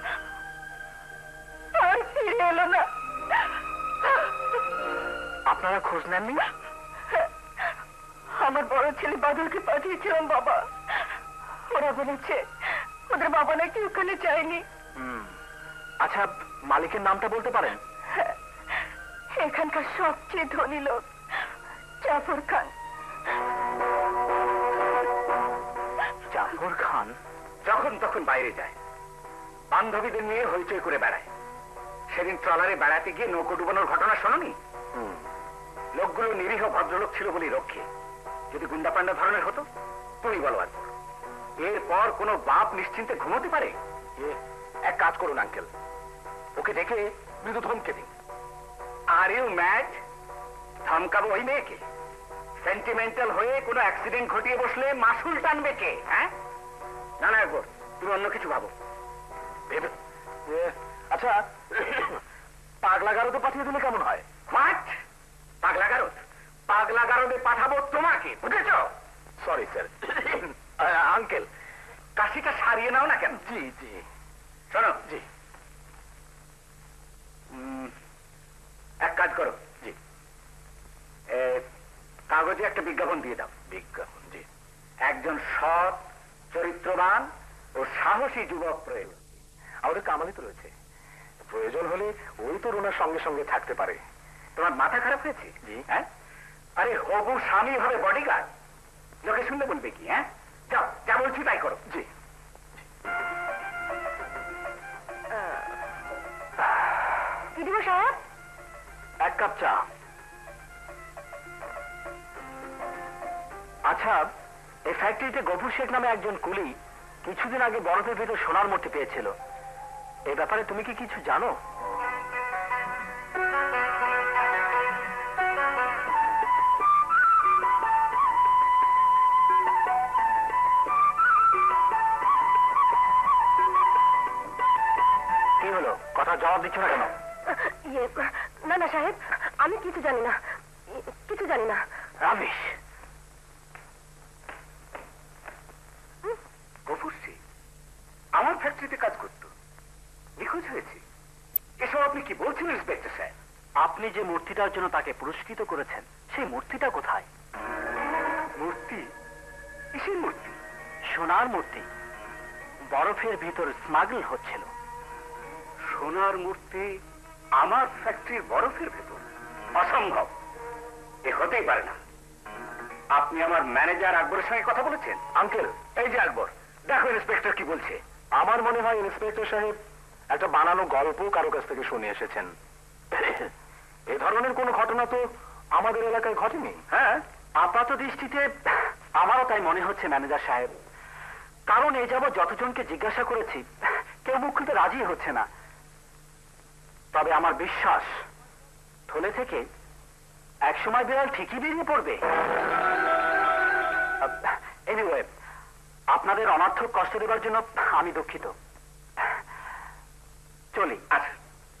আর ফিরে এলো না। আপনারা খোঁজ নেননি? আমার বড় ছেলে বাদলকে পাঠিয়েছিলাম বাবা, ওরা বলেছে ওদের বাবা নাকি ওখানে যায়নি। আচ্ছা, মালিকের নামটা বলতে পারেন? এখানকার সবচেয়ে ধনী লোক জাফর খান। জাফর খান যখন তখন বাইরে যায়, বান্ধবীদের নিয়ে হইচই করে বেড়ায়। সেদিন ট্রলারে বেড়াতে গিয়ে নৌকো ডুবানোর ঘটনা শোনোনি? লোকগুলো নিরীহ ভদ্রলোক ছিল বলে রক্ষে। যদি গুন্ডা পান্ডা ধরনের হতো, তুমি বলো একবার, এরপর কোনো বাপ নিশ্চিন্তে ঘুমোতে পারে? এক কাজ করুন আঙ্কেল, ওকে ডেকে মৃদু ধমকে দিন। Are you mad? ধমকাবো ওই মেয়েকে? সেন্টিমেন্টাল হয়ে কোনো অ্যাক্সিডেন্ট ঘটিয়ে বসলে মাসুল টানবে কে? হ্যাঁ, না না, একবার তুমি অন্য কিছু ভাবো। ভেবে আচ্ছা, পাগলা গারদে পাঠিয়ে দিলে কেমন হয়? হোয়াট? পাগলা গারদ? পাগলা গারদে পাঠাবো তোমাকে, বুঝেছ? Sorry sir. আঙ্কেল, কাশিটা সারিয়ে নাও না কেন? জি জি। শোনো, জি, এক কাজ করো, জি, কাগজে একটা বিজ্ঞাপন দিয়ে দাও। বিজ্ঞাপন? জি। একজন সৎ, চরিত্রবান ও সাহসী যুবক প্রয়োজন। আমাদের কামালি তো রয়েছে, প্রয়োজন হলে ওই তো ওনার সঙ্গে সঙ্গে থাকতে পারে। তোমার মাথা খারাপ হয়েছে? জি। হ্যাঁ, আরে হবু স্বামী হবে বডিগার্ড, লোকে শুনলে বলবে কি? হ্যাঁ, যাও, যা বলছি তাই করো। জি। দিদিমা সাহেব, এক কাপ চা। আচ্ছা, এই ফ্যাক্টরিতে গফুর শেখ নামে একজন কুলি কিছুদিন আগে বরফের ভেতর সোনার মূর্তি পেয়েছিল। এই ব্যাপারে তুমি কি কিছু জানো? কি হলো, কথা জবাব দিচ্ছ না কেন? ইয়ে, না না সাহেব, আমি কিছু জানি না, কিছু জানি না। রাবিশ। গফুর শেখ আমার ফ্যাক্টরিতে কাজ করত, নিখোঁজ হয়েছে। এসব আপনি কি বলছেন ইন্সপেক্টর স্যার? আপনি যে মূর্তিটার জন্য তাকে পুরস্কৃত করেছেন, সেই মূর্তিটা কোথায়? মূর্তি? কিসের মূর্তি? সোনার মূর্তি। বরফের ভিতর স্মাগল হচ্ছিল। সোনার মূর্তি আমার ফ্যাক্টরির বরফের ভেতর? অসম্ভব, এ হতেই পারে না। আপনি আমার ম্যানেজার আকবরের সঙ্গে কথা বলেছেন? আঙ্কেল, এই যে আকবর, দেখো ইন্সপেক্টর কি বলছে। আমার মনে হয় ইন্সপেক্টর সাহেব একটা বানানো গল্প কারো কাছ থেকে শুনে এসেছেন। এ ধরনের কোনো ঘটনা তো আমাদের এলাকায় ঘটেনি। হ্যাঁ, আপাত দৃষ্টিতে আমারও তাই মনে হচ্ছে ম্যানেজার সাহেব। কারণ এই যাবৎ যতজনকে জিজ্ঞাসা করেছি, কেউ মুখ খুলতে রাজি হচ্ছে না। তবে আমার বিশ্বাস, থলে থেকে একসময় বিড়াল ঠিকই বেরিয়ে পড়বে। এনিওয়ে, আপনাদের অনর্থক কষ্ট দেবার জন্য আমি দুঃখিত। চলি। আচ্ছা,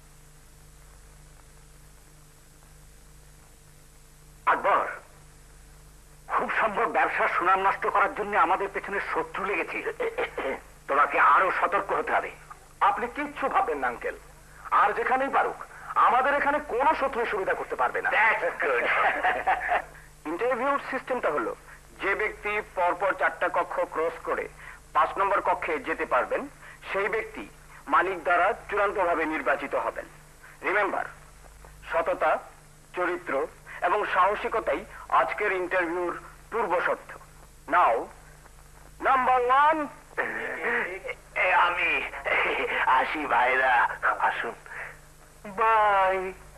আকবর, খুব সম্ভব ব্যবসার সুনাম নষ্ট করার জন্য আমাদের পেছনে শত্রু লেগেছে। তোমাকে আরো সতর্ক হতে হবে। আপনি কিচ্ছু ভাববেন না আঙ্কেল, আর যেখানেই পারুক আমাদের এখানে কোনো শত্রু সুবিধা করতে পারবে না। ইন্টারভিউ সিস্টেমটা হলো, যে ব্যক্তি পরপর চারটা কক্ষ ক্রস করে পাঁচ নম্বর কক্ষে যেতে পারবেন, সেই ব্যক্তি মালিক দ্বারা চূড়ান্তভাবে নির্বাচিত হবেন। রিমেম্বার, সততা, চরিত্র এবং সাহসিকতাই আজকের ইন্টারভিউর পূর্ব শর্ত। নাও, নাম্বার ওয়ান। আমি আসি ভাইরা, আসুন। Bye.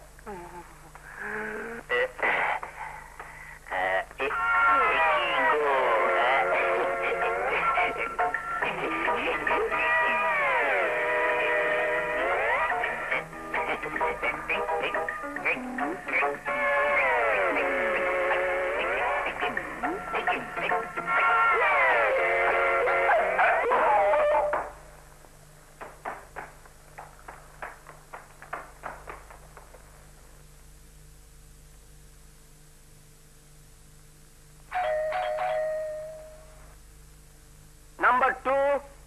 Number two.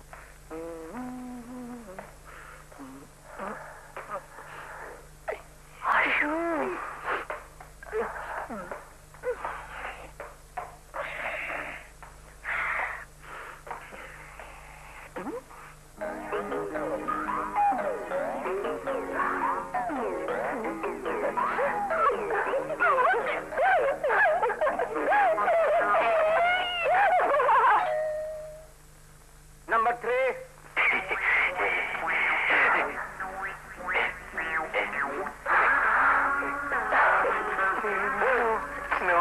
Number three. No.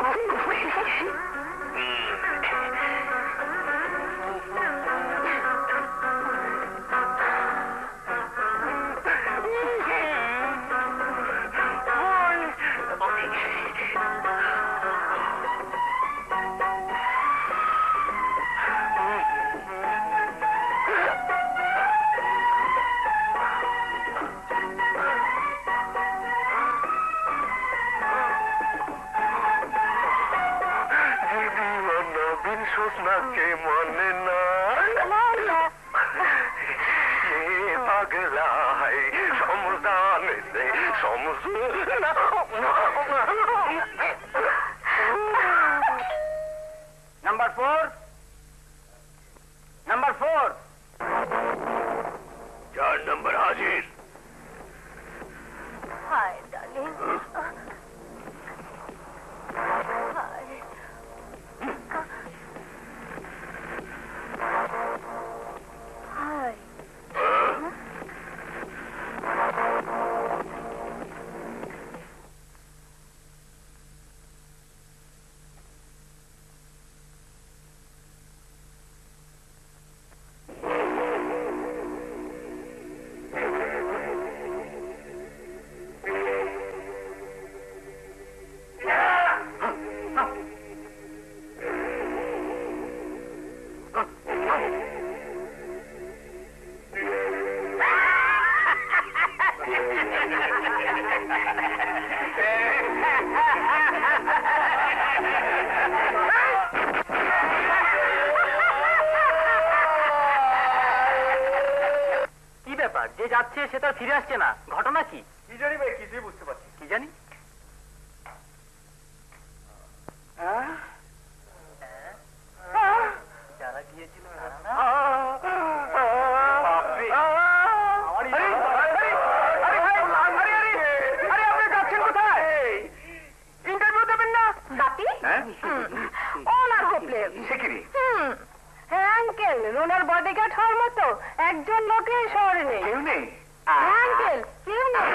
के मन ना ये पगला है समझाने से समझ नंबर फोर नंबर फोर चार नंबर हाजिर हाय डार्लिंग কি ব্যাপার, যে যাচ্ছে সে তার ফিরে আসছে না, ঘটনা কি? কি জানি ভাই, কিছুই বুঝতে পারছি। কি জানি? যারা গিয়েছিল ইন্টারভিউ দেবেন না? বাপি ওনার হোপলে সে কি রে? হ্যাঁ আঙ্কেল, ওনার বডিগার্ড হওয়ার মতো একজন লোকে শহরে নেই। কেউ নেই? হ্যাঁ আঙ্কেল, কেউ নেই।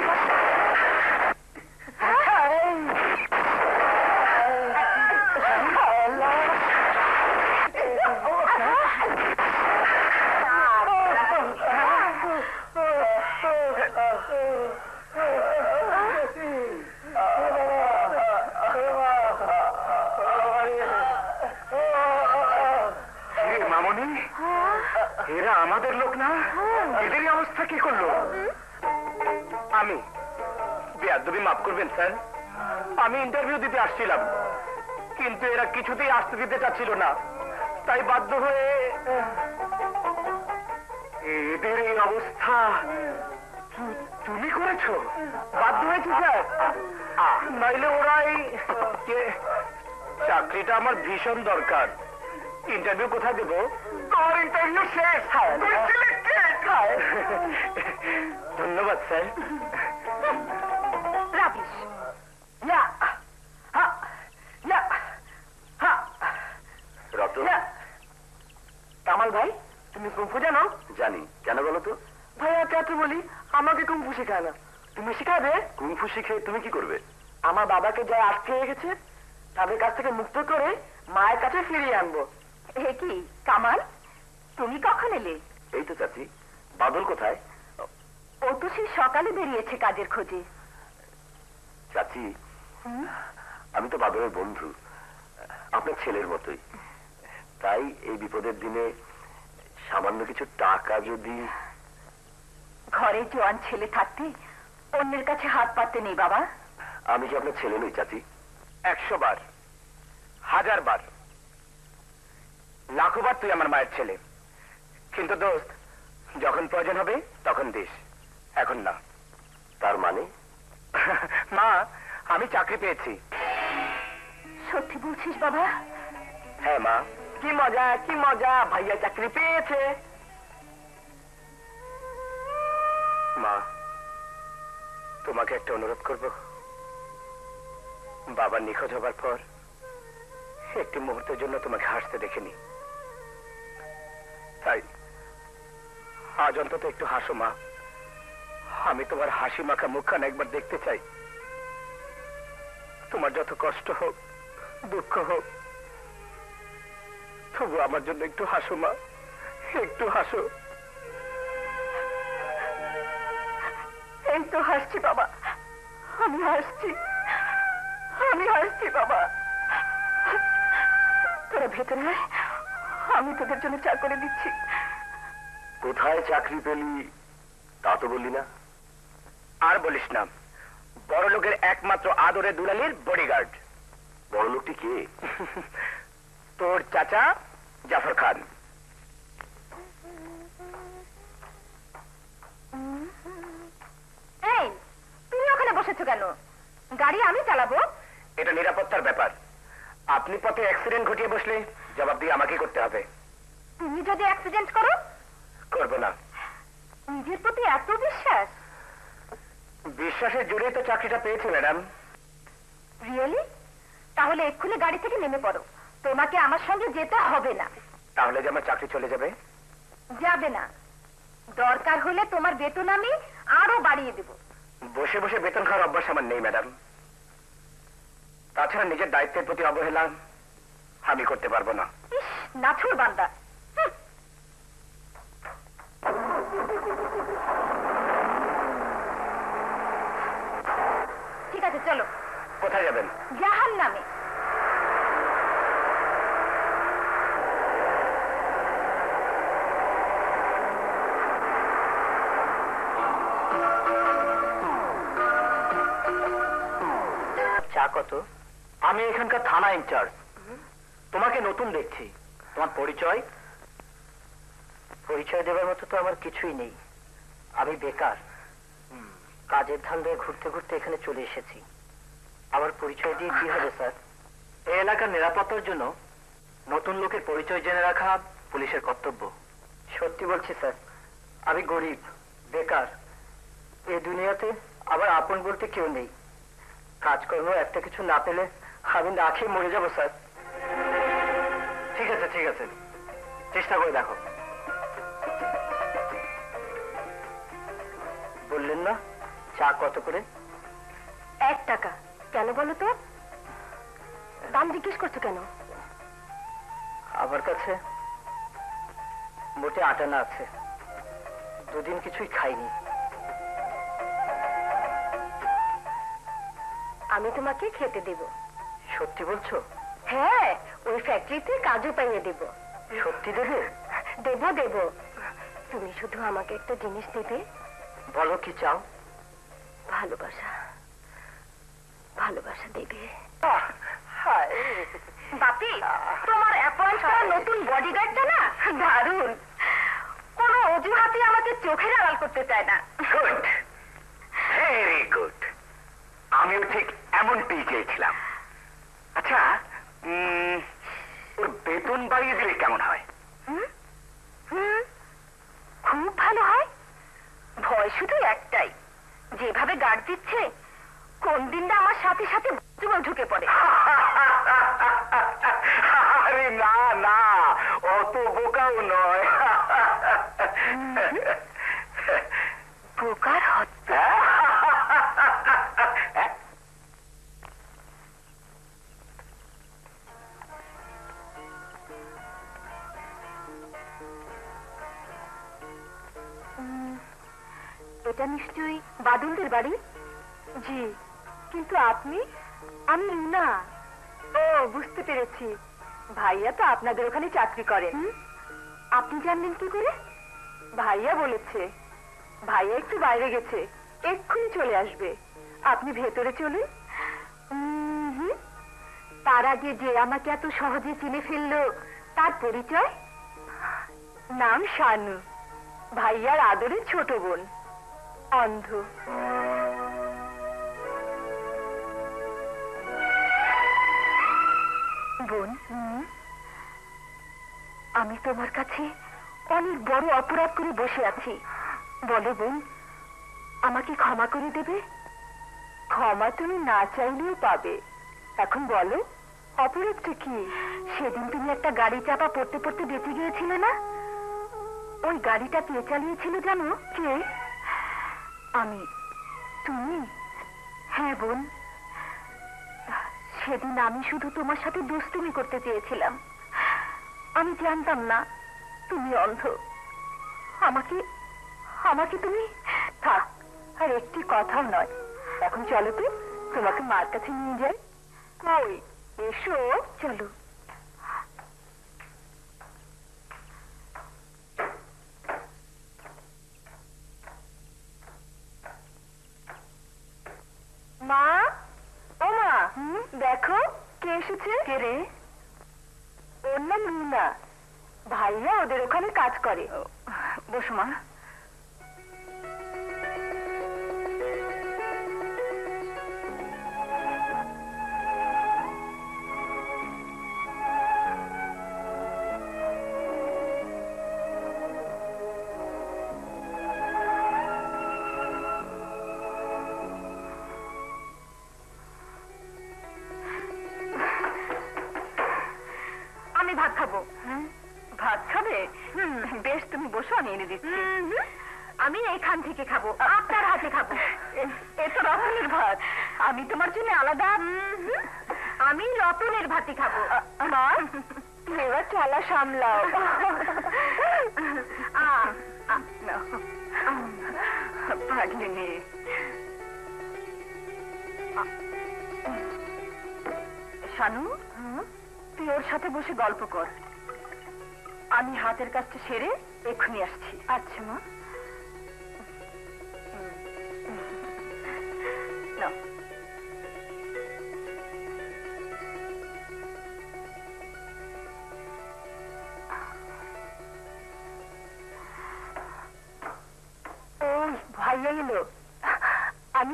মামনি, এরা আমাদের লোক না? এদেরই অবস্থা কি করলো? আমি বেয়াদবি মাফ করবেন স্যার, আমি ইন্টারভিউ দিতে আসছিলাম, কিন্তু এরা কিছুতেই আসতে দিতে চাচ্ছিল না, তাই বাধ্য হয়ে এদের এই অবস্থা। তু- তুমি করেছো? বাধ্য হয়েছি স্যার, নাইলে ওরাই। চাকরিটা আমার ভীষণ দরকার। ইন্টারভিউ কোথায় দেবো? তোমার ইন্টারভিউ শেষ। ধন্যবাদ স্যার। রাবিশ। ইয়া হা ইয়া হা রতন, ইয়া। কামাল ভাই, তুমি কুম্ফু জানো? জানি। কেন বলো তো? ভাইয়া কাকে বলি, আমাকে কুম্ফু শেখায় না, তুমি শিখাবে? কুংফু শিখে তুমি কি করবে? আমার বাবাকে যারা আটকে রেখেছে তাদের কাছ থেকে মুক্ত করে মায়ের কাছে ফিরিয়ে আনবো। এ কি কামাল, তুমি কখন এলে? এই তো চাচি। বাদল কোথায়? ও তো সেই সকালে বেরিয়েছে কাজের খোঁজে। চাচি, আমি তো বাদলের বন্ধু, আপনার ছেলের মতোই, তাই এই বিপদের দিনে সামান্য কিছু টাকা যদি। ঘরে জোয়ান ছেলে থাকতে অন্যের কাছে হাত পাততে নেই বাবা। আমি কি আপনার ছেলে নই চাচি? একশো বার, হাজার বার, লাখো বার তুই আমার মায়ের ছেলে, কিন্তু দোস্ত যখন প্রয়োজন হবে তখন দিস, এখন না। তার মানে? মা, আমি চাকরি পেয়েছি। সত্যি বলছিস বাবা? হ্যাঁ মা। কি মজা, কি মজা, ভাইয়া চাকরি পেয়েছে। মা, তোমাকে একটা অনুরোধ করব। বাবা নিখোঁজ হবার পর একটি মুহূর্তের জন্য তোমাকে হাসতে দেখিনি, তাই আজ অন্তত একটু হাসো মা। আমি তোমার হাসি মাখা মুখখানা একবার দেখতে চাই। তোমার যত কষ্ট হোক, দুঃখ হোক, তবু আমার জন্য একটু হাসো মা, একটু হাসো। এই তো হাসছি বাবা, আমি হাসছি, আমি হাসছি বাবা। তোরা ভেতরে আয়, আমি তোদের জন্য চা করে দিচ্ছি। কোথায় চাকরি পেলি তা তো বললি না। আর বলিস না, বড় লোকের একমাত্র আদরে দুলালির বডিগার্ড। বড় লোকটি কে? তোর চাচা জাফর খান। এই, তুমি ওখানে বসেছো কেন? গাড়ি আমি চালাবো। এটা নিরাপত্তার ব্যাপার, আপনি পথে অ্যাক্সিডেন্ট ঘটিয়ে বসলে জবাব দিয়ে আমাকে করতে হবে। তুমি যদি অ্যাক্সিডেন্ট করো? করবো না। নিজের প্রতি এত বিশ্বাস? বিশ্বাসের জোরেই তো চাকরিটা পেয়েছি ম্যাডাম। রিয়েলি? তাহলে এক্ষুনি গাড়ি থেকে নেমে পড়ো, তোমাকে আমার সঙ্গে যেতে হবে না। তাহলে যে আমার চাকরি চলে যাবে? যাবে না, দরকার হলে তোমার বেতন আমি আরো বাড়িয়ে দেব। বসে বসে বেতন খাওয়ার অভ্যাস আমার নেই ম্যাডাম। তাছাড়া নিজের দায়িত্বের প্রতি অবহেলা আমি করতে পারবো না। ইস, নাছুর বান্দা। হুঁ। ঠিক আছে চলো। কোথায় যাবেন? জাহান্নামে। কত? আমি এখানকার থানা ইনচার্জ। তোমাকে নতুন দেখছি। তোমার পরিচয়? পরিচয় দেবার মতো তো আমার কিছুই নেই। আমি বেকার, কাজের ধান্দায় ঘুরতে ঘুরতে এখানে চলে এসেছি। আমার পরিচয় দিয়ে কি হবে স্যার? এই এলাকার নিরাপত্তার জন্য নতুন লোকের পরিচয় জেনে রাখা পুলিশের কর্তব্য। সত্যি বলছি স্যার, আমি গরিব, বেকার। এই দুনিয়াতে আবার আপন বলতে কেউ নেই। কাজকর্ম একটা কিছু না পেলে আমি না খেয়ে মরে যাবো স্যার। ঠিক আছে ঠিক আছে, চেষ্টা করে দেখো। বললেন না চা কত করে? এক টাকা। কেন বলো তো? দাম জিজ্ঞেস করছো কেন? আমার কাছে মোটে আটানা আছে, দুদিন কিছুই খাইনি। আমি তোমাকে খেতে দেব। সত্যি বলছো? হ্যাঁ, ওই ফ্যাক্টরিতে কাজও পাইয়ে দেব। সত্যি দেবে? দেব দেব। তুমি শুধু আমাকে একটা জিনিস দেবে। বলো কি চাও? ভালোবাসা। ভালোবাসা দেবে। বাপি, তোমার অ্যাপয়েন্ট করা নতুন বডিগার্ডটা না দারুণ। কোনো অজুহাতে আমাকে চোখের আড়াল করতে চায় না। Good, very good. আমিও ঠিক এমনটাই চেয়েছিলাম। আচ্ছা, ওর বেতন বাড়িয়ে দিলে কেমন হয়? হুম, খুব ভালো হয়। ভয় শুধু একটাই, যেভাবে গার্ড দিচ্ছে কোন দিনটা আমার সাথে সাথে জীবন ঢুকে পড়ে। আরে না না, অত বোকাও নয়। বোকার হত্যা। এটা নিশ্চয়ই বাদলদের বাড়ি। জি, কিন্তু আপনি? আমি রুনা। ও, বুঝতে পেরেছি। ভাইয়া তো আপনাদের ওখানে চাকরি করেন। আপনি জানলেন কি করে? ভাইয়া বলেছে। ভাইয়া একটু বাইরে গেছে, এক্ষুনি চলে আসবে। আপনি ভেতরে চলুন। হুম, তার আগে যে আমাকে এত সহজে চিনে ফেললো তার পরিচয়? নাম শানু, ভাইয়ার আদরের ছোট বোন। অন্ধ। বোন, আমি তোমার কাছে অনেক বড় অপরাধ করে বসে আছি। বলো বোন, আমাকে ক্ষমা করে দেবে? ক্ষমা তুমি না চাইলেও পাবে। এখন বলো, অপরাধটা কি? সেদিন তুমি একটা গাড়ি চাপা পড়তে পড়তে বেঁচে গিয়েছিলে না? ওই গাড়িটা কে চালিয়েছিল জানো? কে? আমি। তুমি? হ্যাঁ বোন, সেদিন আমি শুধু তোমার সাথে দুষ্টুমি করতে চেয়েছিলাম। আমি জানতাম না তুমি অন্ধ। আমাকে আমাকে তুমি থাক, আর একটি কথাও নয়। এখন চলো তো, তোমাকে মার কাছে নিয়ে যাই। কই, এসো। চলো। মা, ও মা, দেখো কে এসেছে। কে রে? ওর নাম রুনা, ভাইয়া ওদের ওখানে কাজ করে। বসো মা। ভাত খাবো। ভাত খাবে? বেশ, তুমি বসো, আমি এনে দিচ্ছি। আমি এইখান থেকে খাবো, আপনার হাতে খাবো। এ তো রতনের ভাত, আমি তোমার জন্য আলাদা। আমি রতনের ভাতই খাবো। মা, এবার চালা সামলাও। ভাগিনি, শানু, তুই ওর সাথে বসে গল্প কর। আমি হাতের কাজটা সেরে এক্ষুনি আসছি। আচ্ছা মা।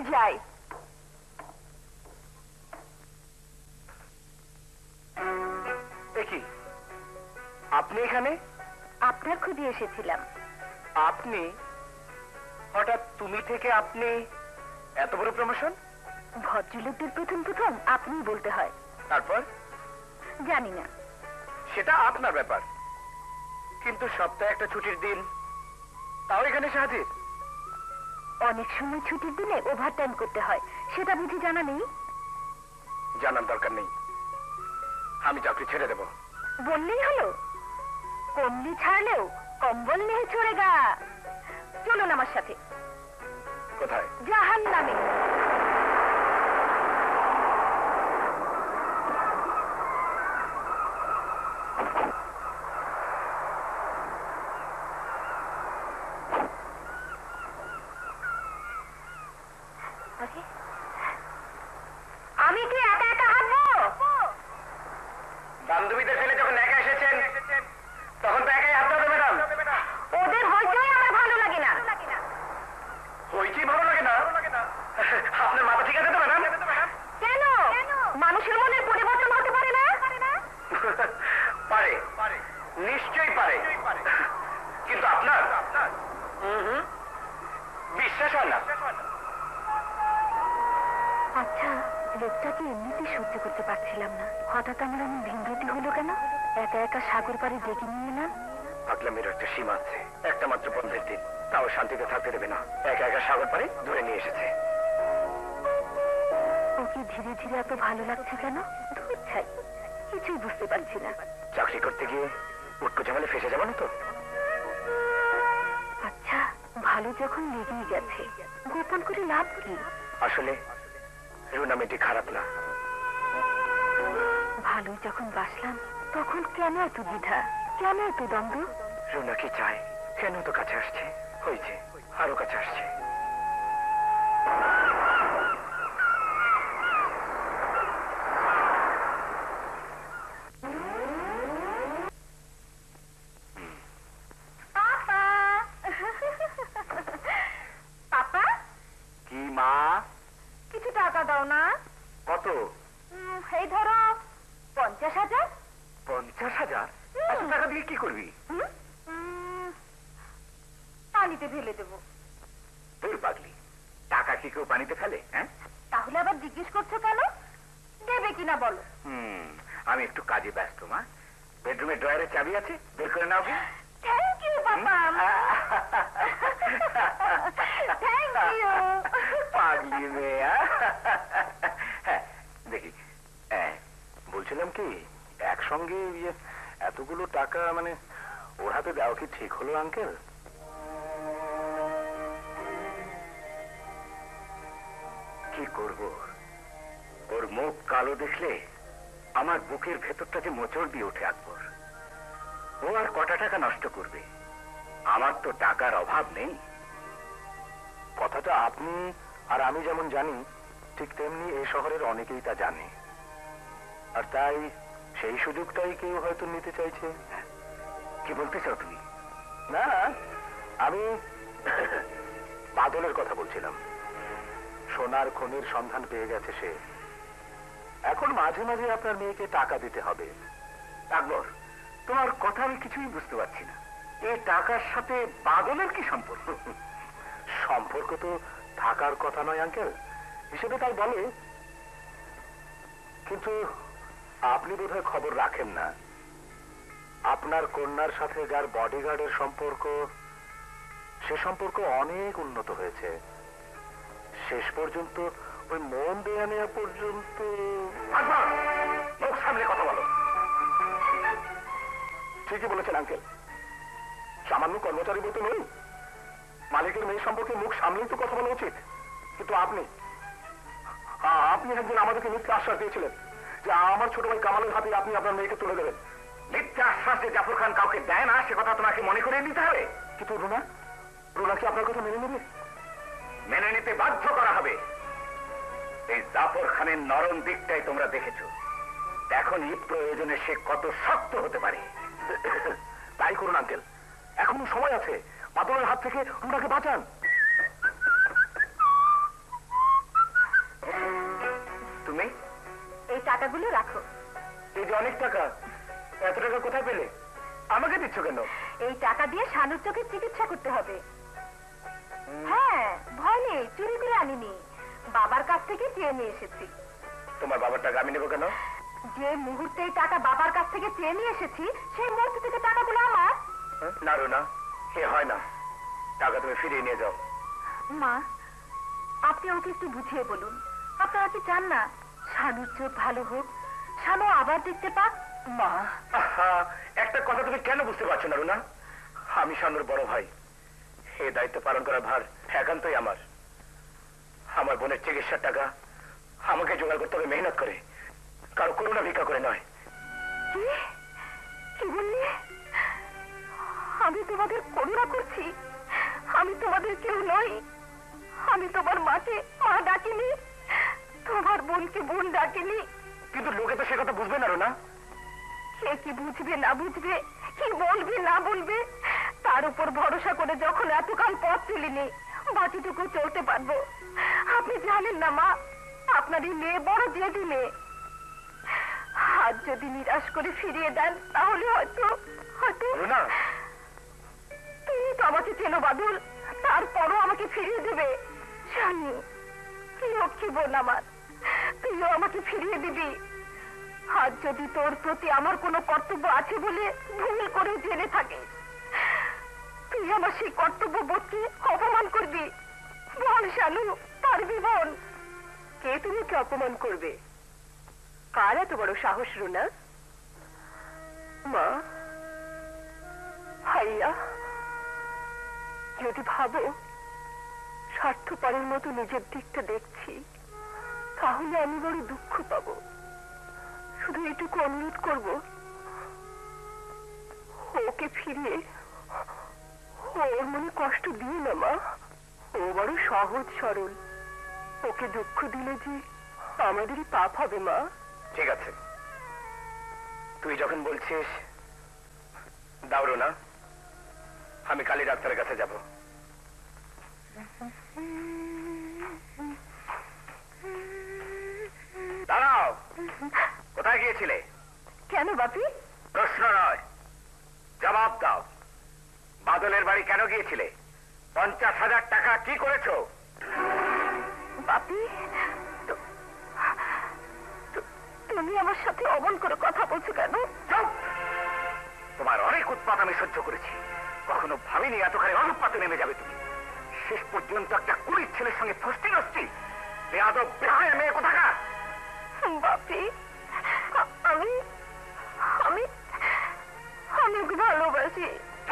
যাই। দেখি আপনি এখানে? আপনার খুঁজে এসেছিলাম। আপনি হঠাৎ তুমি থেকে আপনি, এত বড় প্রমোশন? ভদ্রলোকদের প্রথম প্রথম আপনি বলতে হয়। তারপর? জানি না। সেটা আপনার ব্যাপার, কিন্তু সপ্তাহে একটা ছুটির দিন, তাও এখানে এসে হাজির। অনেক সময় ছুটির দিনে ওভারটাইম করতে হয়, সেটা বুঝি জানা নেই? জানার দরকার নেই, আমি চাকরি ছেড়ে দেব। বললেই হলো, কমলি ছাড়লেও কম্বল নিয়ে চড়ে গা। চলুন আমার সাথে। কোথায়? জাহান নামে। আমি কি একা একা হাঁটবো? বান্ধবীদের ফেলে যখন একা এসেছেন তখন তো একাই হাঁটতে হবে ম্যাডাম। ওদের হইচই আমার ভালো লাগে না। হইচই ভালো লাগে না? আপনার মাথা ঠিক আছে তো ম্যাডাম? কেন? মানুষের মনের পরিবর্তন হতে পারে না? পারে, নিশ্চয়ই পারে, কিন্তু আপনার বিশ্বাস হয় না। আচ্ছা, লোকটাকে এমনিতে সহ্য করতে পারছিলাম না, হঠাৎ আমার এমন ভিন্নতি হলো কেন? একা একা সাগর পাড়ে ডেকে নিয়ে এলাম। পাগলামির একটা সীমা আছে, একটা মাত্র বন্ধের দিন, তাও শান্তিতে থাকতে দেবে না। একা একা সাগর পাড়ে ধরে নিয়ে এসেছে। ওকে ধীরে ধীরে এত ভালো লাগছে কেন? ধুর ছাই, কিছুই বুঝতে পারছি না। চাকরি করতে গিয়ে উটকো ঝামেলে ফেসে যাবো না তো? আচ্ছা, ভালো যখন লেগেই গেছে, গোপন করে লাভ কি? আসলে রুনা মেয়েটি খারাপ না। ভালো যখন বাসলাম তখন কেন এত দ্বিধা, কেন এত দ্বন্দ্ব? রুনা কি চায়? কেন তো কাছে আসছে? হয়েছে, আরো কাছে আসছে। পাপা, কি মা? কিছু টাকা দাও না। কত? এই ধরো পঞ্চাশ হাজার। পঞ্চাশ হাজার? এত টাকা দিয়ে কি করবি? পানিতে ফেলে দেবো। তোর পাগলি, টাকা কি কেউ পানিতে ফেলে? হ্যাঁ, তাহলে আবার জিজ্ঞেস করছো কেন? দেবে কিনা বলো। হুম, আমি একটু কাজে ব্যস্ত মা। বেডরুমের ড্রয়ারে চাবি আছে, বের করে নাও কি? Thank you papa. Thank you. পাগলি মেয়ে। হ্যাঁ, দেখি, বলছিলাম কি, একসঙ্গে ইয়ে এতগুলো টাকা মানে ওর হাতে দেওয়া কি ঠিক হলো আঙ্কেল? কি করব, ওর মুখ কালো দেখলে আমার বুকের ভেতরটা যে মোচড় দিয়ে ওঠে আকবর। ও আর কটা টাকা নষ্ট করবে? আমার তো টাকার অভাব নেই। কথাটা আপনি আর আমি যেমন জানি, ঠিক তেমনি এই শহরের অনেকেই তা জানে, আর তাই সেই সুযোগটাই কেউ হয়তো নিতে চাইছে। কি বলতে চাও তুমি? না, আমি বাদলের কথা বলছিলাম। সোনার খনির সন্ধান পেয়ে গেছে সে। এখন মাঝে মাঝে আপনার মেয়েকে টাকা দিতে হবে। আকবর, তোমার কথা আমি কিছুই বুঝতে পারছি না। এই টাকার সাথে বাদলের কি সম্পর্ক? সম্পর্ক তো থাকার কথা নয় আঙ্কেল, হিসেবে তাই বলে, কিন্তু আপনি বোধহয় খবর রাখেন না। আপনার কন্যার সাথে যার বডিগার্ডের সম্পর্ক, সে সম্পর্ক অনেক উন্নত হয়েছে। শেষ পর্যন্ত ওই মন দেয়া নেওয়া পর্যন্ত। মুখ সামনে কথা বলো। ঠিকই বলেছেন আঙ্কেল, সামান্য কর্মচারী বলতে নই, মালিকের মেয়ে সম্পর্কে মুখ সামনেই তো কথা বলা উচিত। কিন্তু আপনি আপনি একদিন আমাদেরকে মিথ্যা আশ্বাস দিয়েছিলেন যে আমার ছোট ভাই কামালের হাতে আপনি আপনার মেয়েকে তুলে দেবেন। মিথ্যা আশ্বাস যে জাফর খান কাউকে দেয় না, সে কথা তোমাকে মনে করে নিতে হবে। কিন্তু রুনা, রুনা কি আপনার কথা মেনে নেবে? মেনে নিতে বাধ্য করা হবে। এই জাফর খানের নরম দিকটাই তোমরা দেখেছো, এখনই প্রয়োজনে সে কত শক্ত হতে পারে। তাই করুন আঙ্কেল, এখনো সময় আছে। বাদলের হাত থেকে রুনাকে বাঁচান। তুমি? এই টাকাগুলো রাখো। এই যে অনেক টাকা, এত টাকা কোথায় পেলে? আমাকে দিচ্ছ কেন? এই টাকা দিয়ে শানুর চোখের চিকিৎসা করতে হবে। হ্যাঁ, ভয় নেই, চুরি করে আনিনি, বাবার কাছ থেকে চেয়ে নিয়ে এসেছি। তোমার বাবার টাকা আমি নেবো কেন? যে মুহূর্তে এই টাকা বাবার কাছ থেকে চেয়ে নিয়ে এসেছি সেই মুহূর্ত থেকে টাকাগুলো আমার। না রুনা, এ হয় না, টাকা তুমি ফিরিয়ে নিয়ে যাও। মা, আপনি ওকে একটু বুঝিয়ে বলুন। আপনারা কি চান না শানুর চোখ ভালো হোক, শানু আবার দেখতে পাক? মা, আহা, একটা কথা তুমি কেন বুঝতে পারছো না রুনা? আমি শানুর বড় ভাই, এই দায়িত্ব পালন করার ভার একান্তই আমার। আমার বোনের চিকিৎসার টাকা আমাকে জোগাড় করতে হবে মেহনত করে, কারো করুণা ভিক্ষা করে নয়। কি কি বললি? আমি তোমাদের করুণা করছি? আমি তোমাদের কেউ নই। আমি তোমার মাকে মা ডাকিনি, তোমার বোনকে বোন ডাকিনি। কিন্তু লোকে তো সে কথা বুঝবে না রুনা। কে কি বুঝবে না বুঝবে, কি বলবে না বলবে, তার উপর ভরসা করে যখন এতকাল পথ চলিনি, বাকিটুকু চলতে পারবো। আপনি জানেন না মা, আপনারই মেয়ে বড় জেদি মেয়ে। আজ যদি নিরাশ করে ফিরিয়ে দেন তাহলে হয়তো হয়তো রুনা, তুমি তো আমাকে চেনো বাদল, তারপরও আমাকে ফিরিয়ে দেবে। জানি কি লক্ষ্মী বোন আমার, তুইও আমাকে ফিরিয়ে দিবি। আজ যদি তোর প্রতি আমার কোনো কর্তব্য আছে বলে ভুল করে জেনে থাকিস, তুই আমার সেই কর্তব্য বোধকে অপমান করবি। বল শানু, পারবি বোন? কে তুমি কে অপমান করবে? কার এত বড় সাহস রুনা? মা, ভাইয়া, যদি ভাবো স্বার্থপরের মতো নিজের দিকটা দেখছি, তাহলে আমি বড় দুঃখ পাবো। শুধু এটুকু অনুরোধ করব, ওকে ফিরিয়ে ওর মনে কষ্ট দিও না মা। ও বড় সহজ সরল, ওকে দুঃখ দিলে যে আমাদেরই পাপ হবে মা। ঠিক আছে, তুই যখন বলছিস দাও রুনা, আমি কালী ডাক্তারের কাছে যাব। দাঁড়াও, কোথায় গিয়েছিলে? কেন বাপি? প্রশ্ন নয়, জবাব দাও। বাদলের বাড়ি কেন গিয়েছিলে? পঞ্চাশ হাজার টাকা কি করেছো? বাপি, তো- তো- তুমি আমার সাথে অমন করে কথা বলছো কেন? চুপ! তোমার অনেক উৎপাত আমি সহ্য করেছি, কখনো ভাবিনি এতখানি অনুৎপাতে নেমে যাবে তুমি। শেষ পর্যন্ত একটা কুড়ির ছেলের সঙ্গে ফষ্টি নষ্টি, বেয়াদব বেহায়া মেয়ে কোথাকার। বাপি, আ- আমি আমি আমি ওকে ভালোবাসি।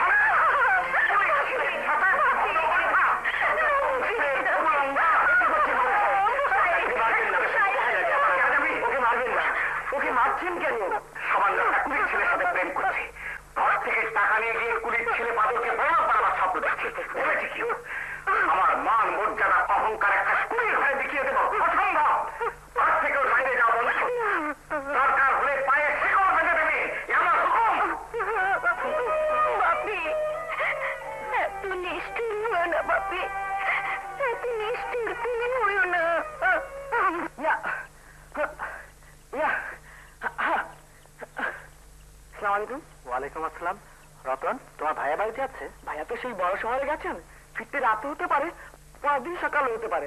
ওকে মারছেন কেন? সামান্য একটা কুড়ির ছেলের সাথে প্রেম করছে, ঘর থেকে টাকা নিয়ে গিয়ে কুড়ির ছেলে বাদলকে বড় বাড়াবার স্বপ্ন দেখছে। ভেবেছি কি আমার মান মর্যাদা অহংকার একটা কুড়ির ঘরে দেখিয়ে দেবো? অসম্ভব। ঘর থেকেও বাইরে যাওয়া বন্ধ, দরকার হলে পায়ে শিকড় বেঁধে দেবে, আমার হুকুম। বাপি, এত নিষ্ঠুর হয়েও না বাপি, এত নিষ্ঠুর তুমি হয়েও না। ওয়ালাইকুম আসসালাম। রতন, তোমার ভাইয়া বাড়িতে আছে? ভাইয়া তো সেই বড় শহরে গেছেন, ফিরতে রাতে হতে পারে, পরের দিন সকালে হতে পারে।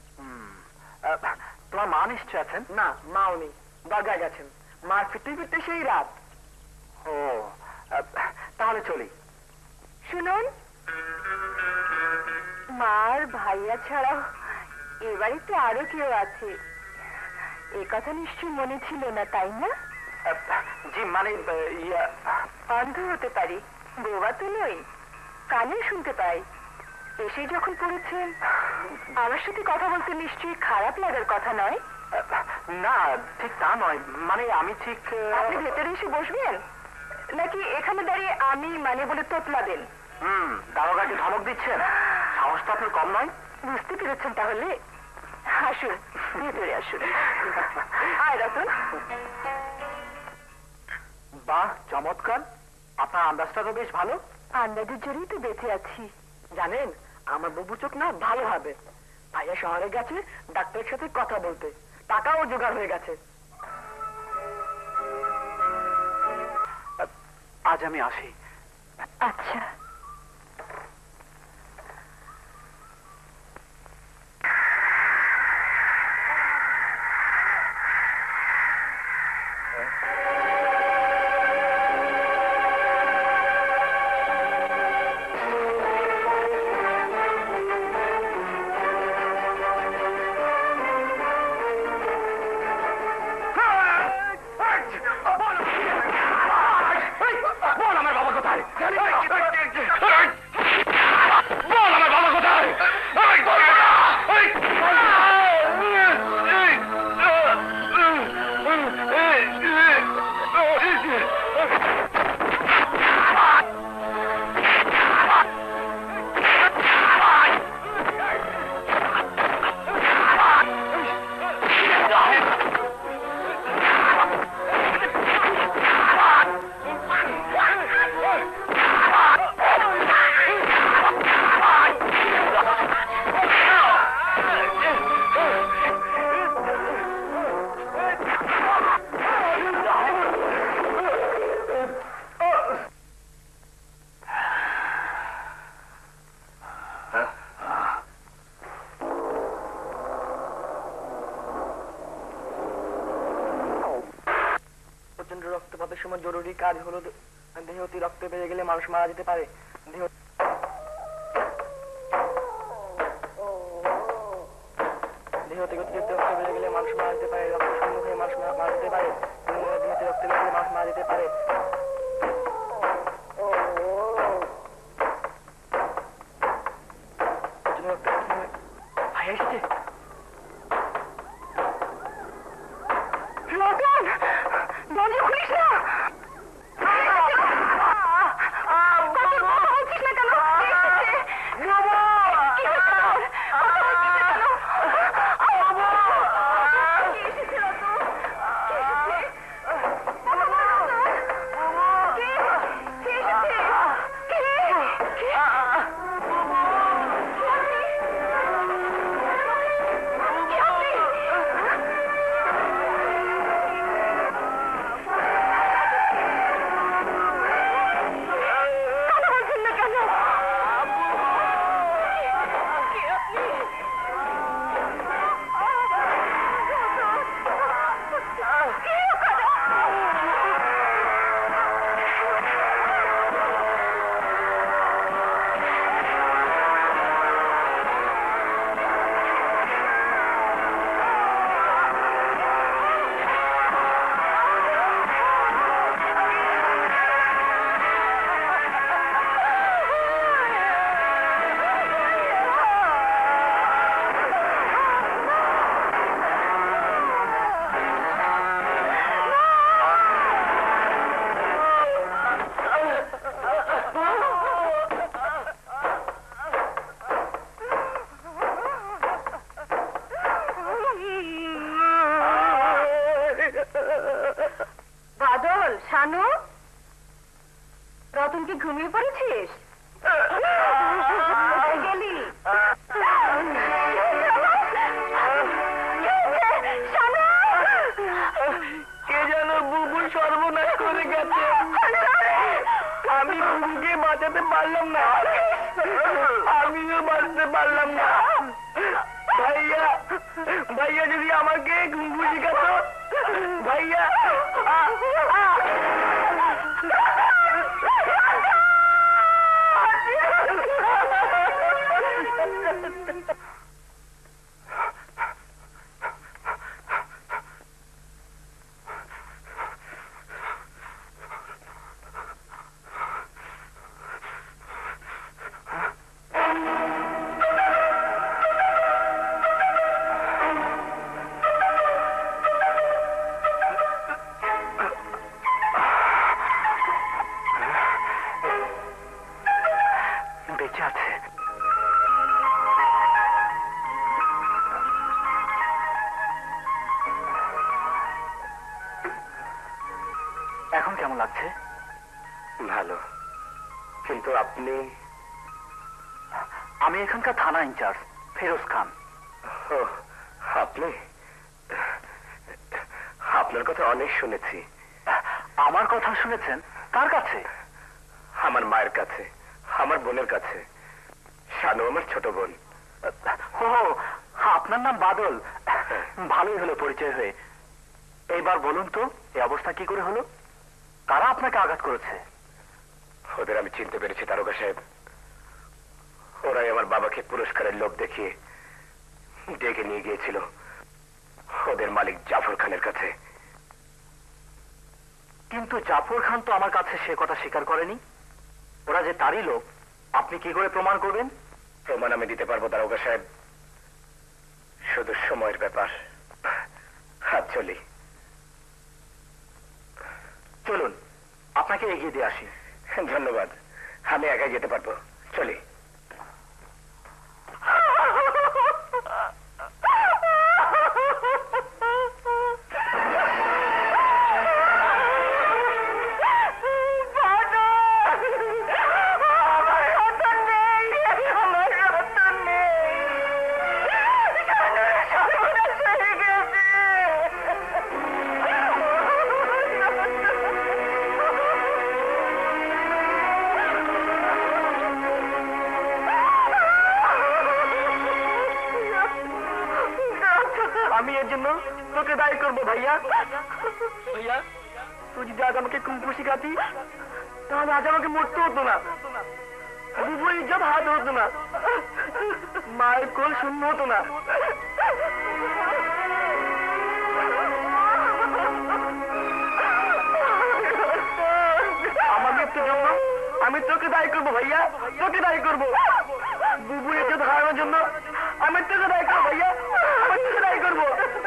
তোমার মা নিশ্চয় আছেন? না, মাও নেই, দরগায় গেছেন। মার ফিরতে ফিরতে সেই রাত। ও, তাহলে চলি। শুনুন, মার ভাইয়া ছাড়াও এ বাড়িতে আরো কেউ আছে, এ কথা নিশ্চয় মনে ছিল না, তাই না? জি, মানে ইয়া, অন্ধ হতে পারি, বোবা তো নই, কানে শুনতে পাই। এসে যখন পড়েছেন, আমার সাথে কথা বলতে নিশ্চয়ই খারাপ লাগার কথা নয়। না, ঠিক তা নয়, মানে আমি ঠিক। আপনি ভেতরে এসে বসবেন নাকি এখানে দাঁড়িয়ে আমি মানে বলে তোতলাবেন? হুম, দারোগাকে ধমক দিচ্ছেন? সাহস তো আপনার কম নয়। বুঝতে পেরেছেন তাহলে? আসুন, ভেতরে আসুন। আয় রতন। বাহ, চমৎকার, আপনার আন্দাজটা তো বেশ ভালো। আন্দাজের জন্যই তো বেঁচে আছি। জানেন, আমার বুবু চোখ না ভালো হবে। ভাইয়া শহরে গেছে ডাক্তারের সাথে কথা বলতে, টাকাও জোগাড় হয়ে গেছে। আজ আমি আসি। আচ্ছা। রক্তপাতের সময় জরুরি কাজ হলো দেহ অতি রক্ত বেড়ে গেলে মানুষ মারা যেতে পারে। দেহ দেহতে অতিরিক্ত রক্ত বেড়ে গেলে মানুষ মারা যেতে পারে। রক্ত শূন্য হয়ে মানুষ মারা যেতে পারে। দেহতে রক্ত বেড়ে গেলে মানুষ মারা যেতে পারে। ভাই এসেছে। দরজা খুলিস না। শানু, রতন কি ঘুমিয়ে পড়েছিস? গেলি কে যেন বুবুর সর্বনাশ করে গেছে। আমি বুবুকে বাঁচাতে পারলাম না, আমিও বাঁচতে পারলাম না। ভাইয়া ভাইয়া যদি আমাকে ঘুম শিখাতো। ভাইয়া এখন কেমন লাগছে? ভালো, কিন্তু আপনি? আমি এখানকার থানা ইনচার্জ ফেরোজ খান। আপনি? আপনার কথা অনেক শুনেছি। আমার কথা শুনেছেন? কার কাছে? আমার মায়ের কাছে, আমার বোনের কাছে। শানু আমার ছোট বোন। ও, আপনার নাম বাদল। ভালোই হলো পরিচয় হয়ে। এইবার বলুন তো, এই অবস্থা কি করে হলো? কারা আপনাকে আঘাত করেছে? ওদের আমি চিনতে পেরেছি দারোগা সাহেব। ওরাই আমার বাবাকে পুরস্কারের লোভ দেখিয়ে ডেকে নিয়ে গিয়েছিল ওদের মালিক জাফর খানের কাছে। কিন্তু জাফর খান তো আমার কাছে সে কথা স্বীকার করেনি। ওরা যে তারই লোক, আপনি কি করে প্রমাণ করবেন? প্রমাণ আমি দিতে পারবো দারোগা সাহেব, শুধু সময়ের ব্যাপার। হাত চলি। চলুন, আপনাকে এগিয়ে দিয়ে আসি। ধন্যবাদ, আমি একাই যেতে পারবো। চলি। আমি এর জন্য তোকে দায়ী করবো ভাইয়া। ভাইয়া, তুই যদি আজ আমাকে কুম্ফু শিখাতি, তাহলে আজ আমাকে মরতে হতো না, বুবুর ইজ্জত হাত হতো না, মায়ের কোল শূন্য হতো না। আমার মৃত্যুর জন্য আমি তোকে দায়ী করবো ভাইয়া, তোকে দায়ী করবো। বুবুর ইজ্জত হারানোর জন্য আমি তোকে দায়ী করবো ভাইয়া, আমি তোকে দায়ী করবো।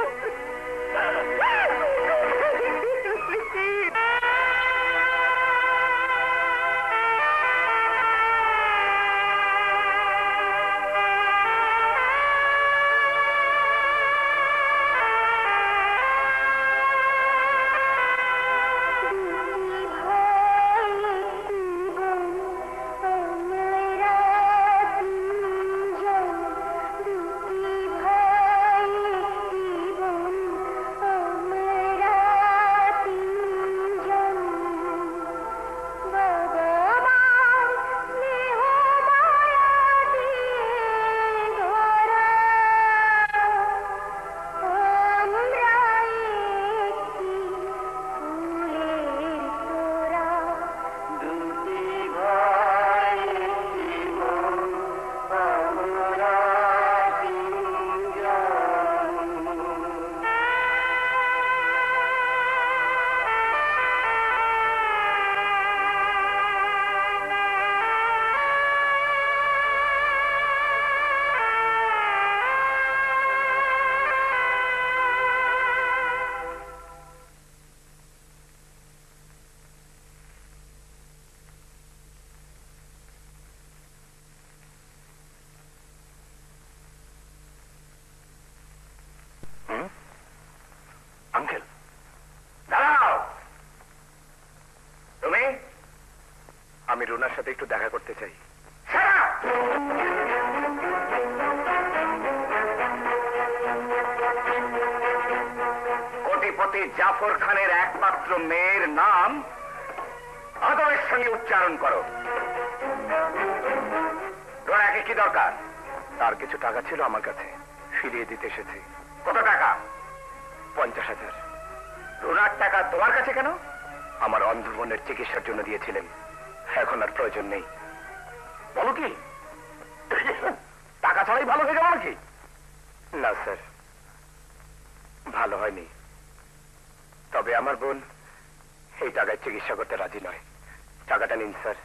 আঙ্কেল, দাঁড়াও। তুমি? আমি রুনার সাথে একটু দেখা করতে চাই। কোটিপতি জাফর খানের একমাত্র মেয়ের নাম আদরের সঙ্গে উচ্চারণ করো। রুনাকে কি দরকার? তার কিছু টাকা ছিল আমার কাছে, ফিরিয়ে দিতে এসেছি। কত টাকা? পঞ্চাশ হাজার। রুনার টাকা তোমার কাছে কেন? আমার অন্ধ বোনের চিকিৎসার জন্য দিয়েছিলেন, এখন আর প্রয়োজন নেই। বলো কি, টাকা ছাড়াই ভালো হয়ে গেল নাকি? না স্যার, ভালো হয়নি। তবে আমার বোন এই টাকায় চিকিৎসা করতে রাজি নয়। টাকাটা নিন স্যার।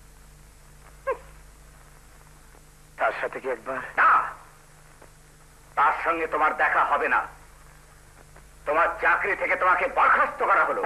তার সাথে কি একবার? না, তার সঙ্গে তোমার দেখা হবে না। তোমার চাকরি থেকে তোমাকে বরখাস্ত করা হলো।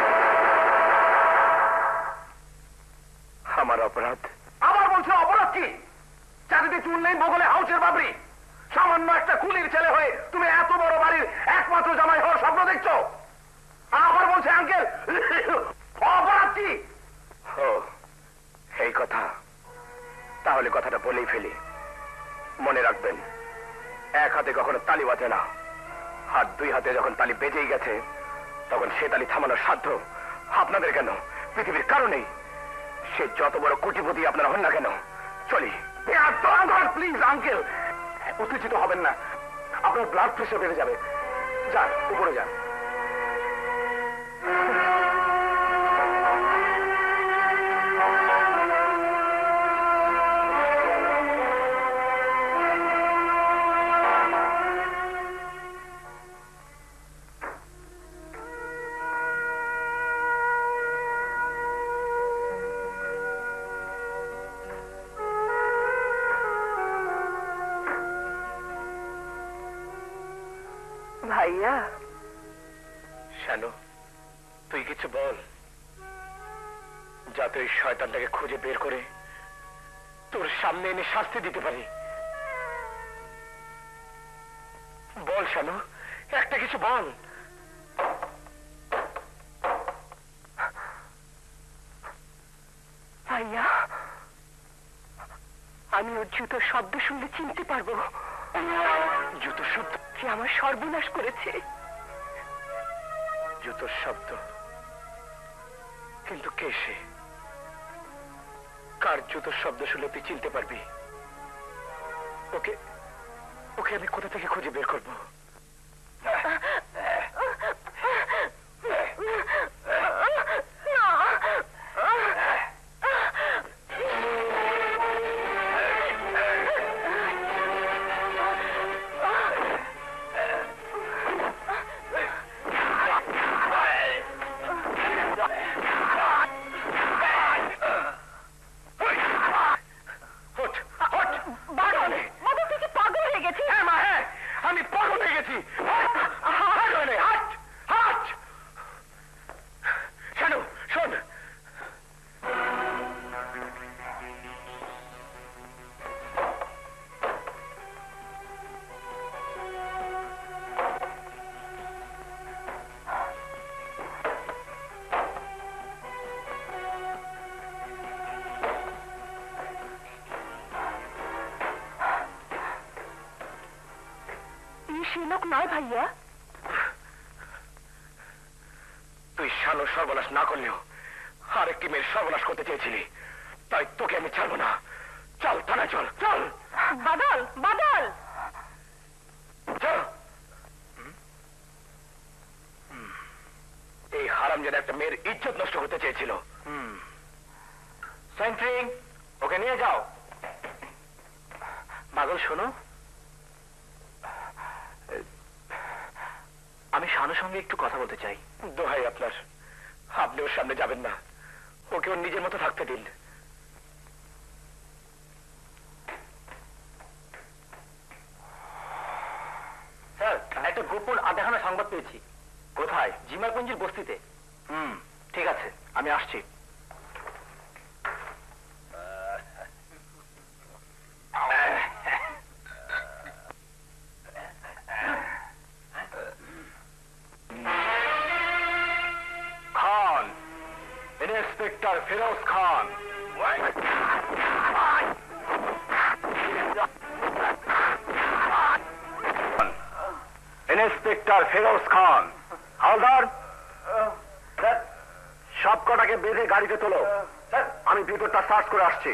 আমার অপরাধ? আবার বলছো অপরাধ কি? চাকরিতে চুল নেই, বগলে হাউসের বাবরি, সামান্য একটা কুলির ছেলে হয়ে তুমি এত বড় বাড়ির একমাত্র জামাই হওয়ার স্বপ্ন দেখছো। আবার বলছে আঙ্কেল অপরাধ কি? ও, এই কথা। তাহলে কথাটা বলেই ফেলি। মনে রাখবেন, এক হাতে কখনো তালি বাজে না। হাত দুই হাতে যখন তালি বেজেই গেছে, তখন সে তালি থামানোর সাধ্য আপনাদের কেন, পৃথিবীর কারণেই। সে যত বড় কোটিপতি আপনারা হন না কেন। চলি। প্লিজ আঙ্কেল, উত্তেজিত হবেন না, আপনার ব্লাড প্রেশার বেড়ে যাবে। যান, উপরে যান। ভাইয়া, শানু, তুই কিছু বল, যাতে ওই শয়তানটাকে খুঁজে বের করে তোর সামনে এনে শাস্তি দিতে পারি। বল শানু, একটা কিছু বল। ভাইয়া, আমি ওর জুতোর শব্দ শুনলে চিনতে পারবো। জুতোর শব্দ? যে আমার সর্বনাশ করেছে। জুতোর শব্দ? কিন্তু কে সে? কার জুতোর শব্দ শুনলে তুই চিনতে পারবি? ওকে ওকে আমি কোথা থেকে খুঁজে বের করবো? লোক নয় ভাইয়া। তুই শানুর সর্বনাশ না করলেও আরেকটি মেয়ের সর্বনাশ করতে চেয়েছিলি, তাই তোকে আমি ছাড়বো না। চল থানায়, চল চল। বাদল, বাদল, চল। এই হারামজাদা একটা মেয়ের ইজ্জত নষ্ট করতে চেয়েছিল। সেন্ট্রিং, ওকে নিয়ে যাও। বাদল শোনো, আমি শানুর সঙ্গে একটু কথা বলতে চাই। দোহাই আপনার, আপনি ওর সামনে যাবেন না, ওকে ওর নিজের মতো থাকতে দিন। স্যার, একটা গোপন আধাখানা সংবাদ পেয়েছি। কোথায়? জিমারপুঞ্জির বস্তিতে। হুম, ঠিক আছে, আমি আসছি। খান, ইন্সপেক্টর ফিরোজ খান। ইন্সপেক্টর ফিরোজ খান। হালদার, সব কটাকে বেঁধে গাড়িতে তোলো, আমি ভিতরটা সার্চ করে আসছি।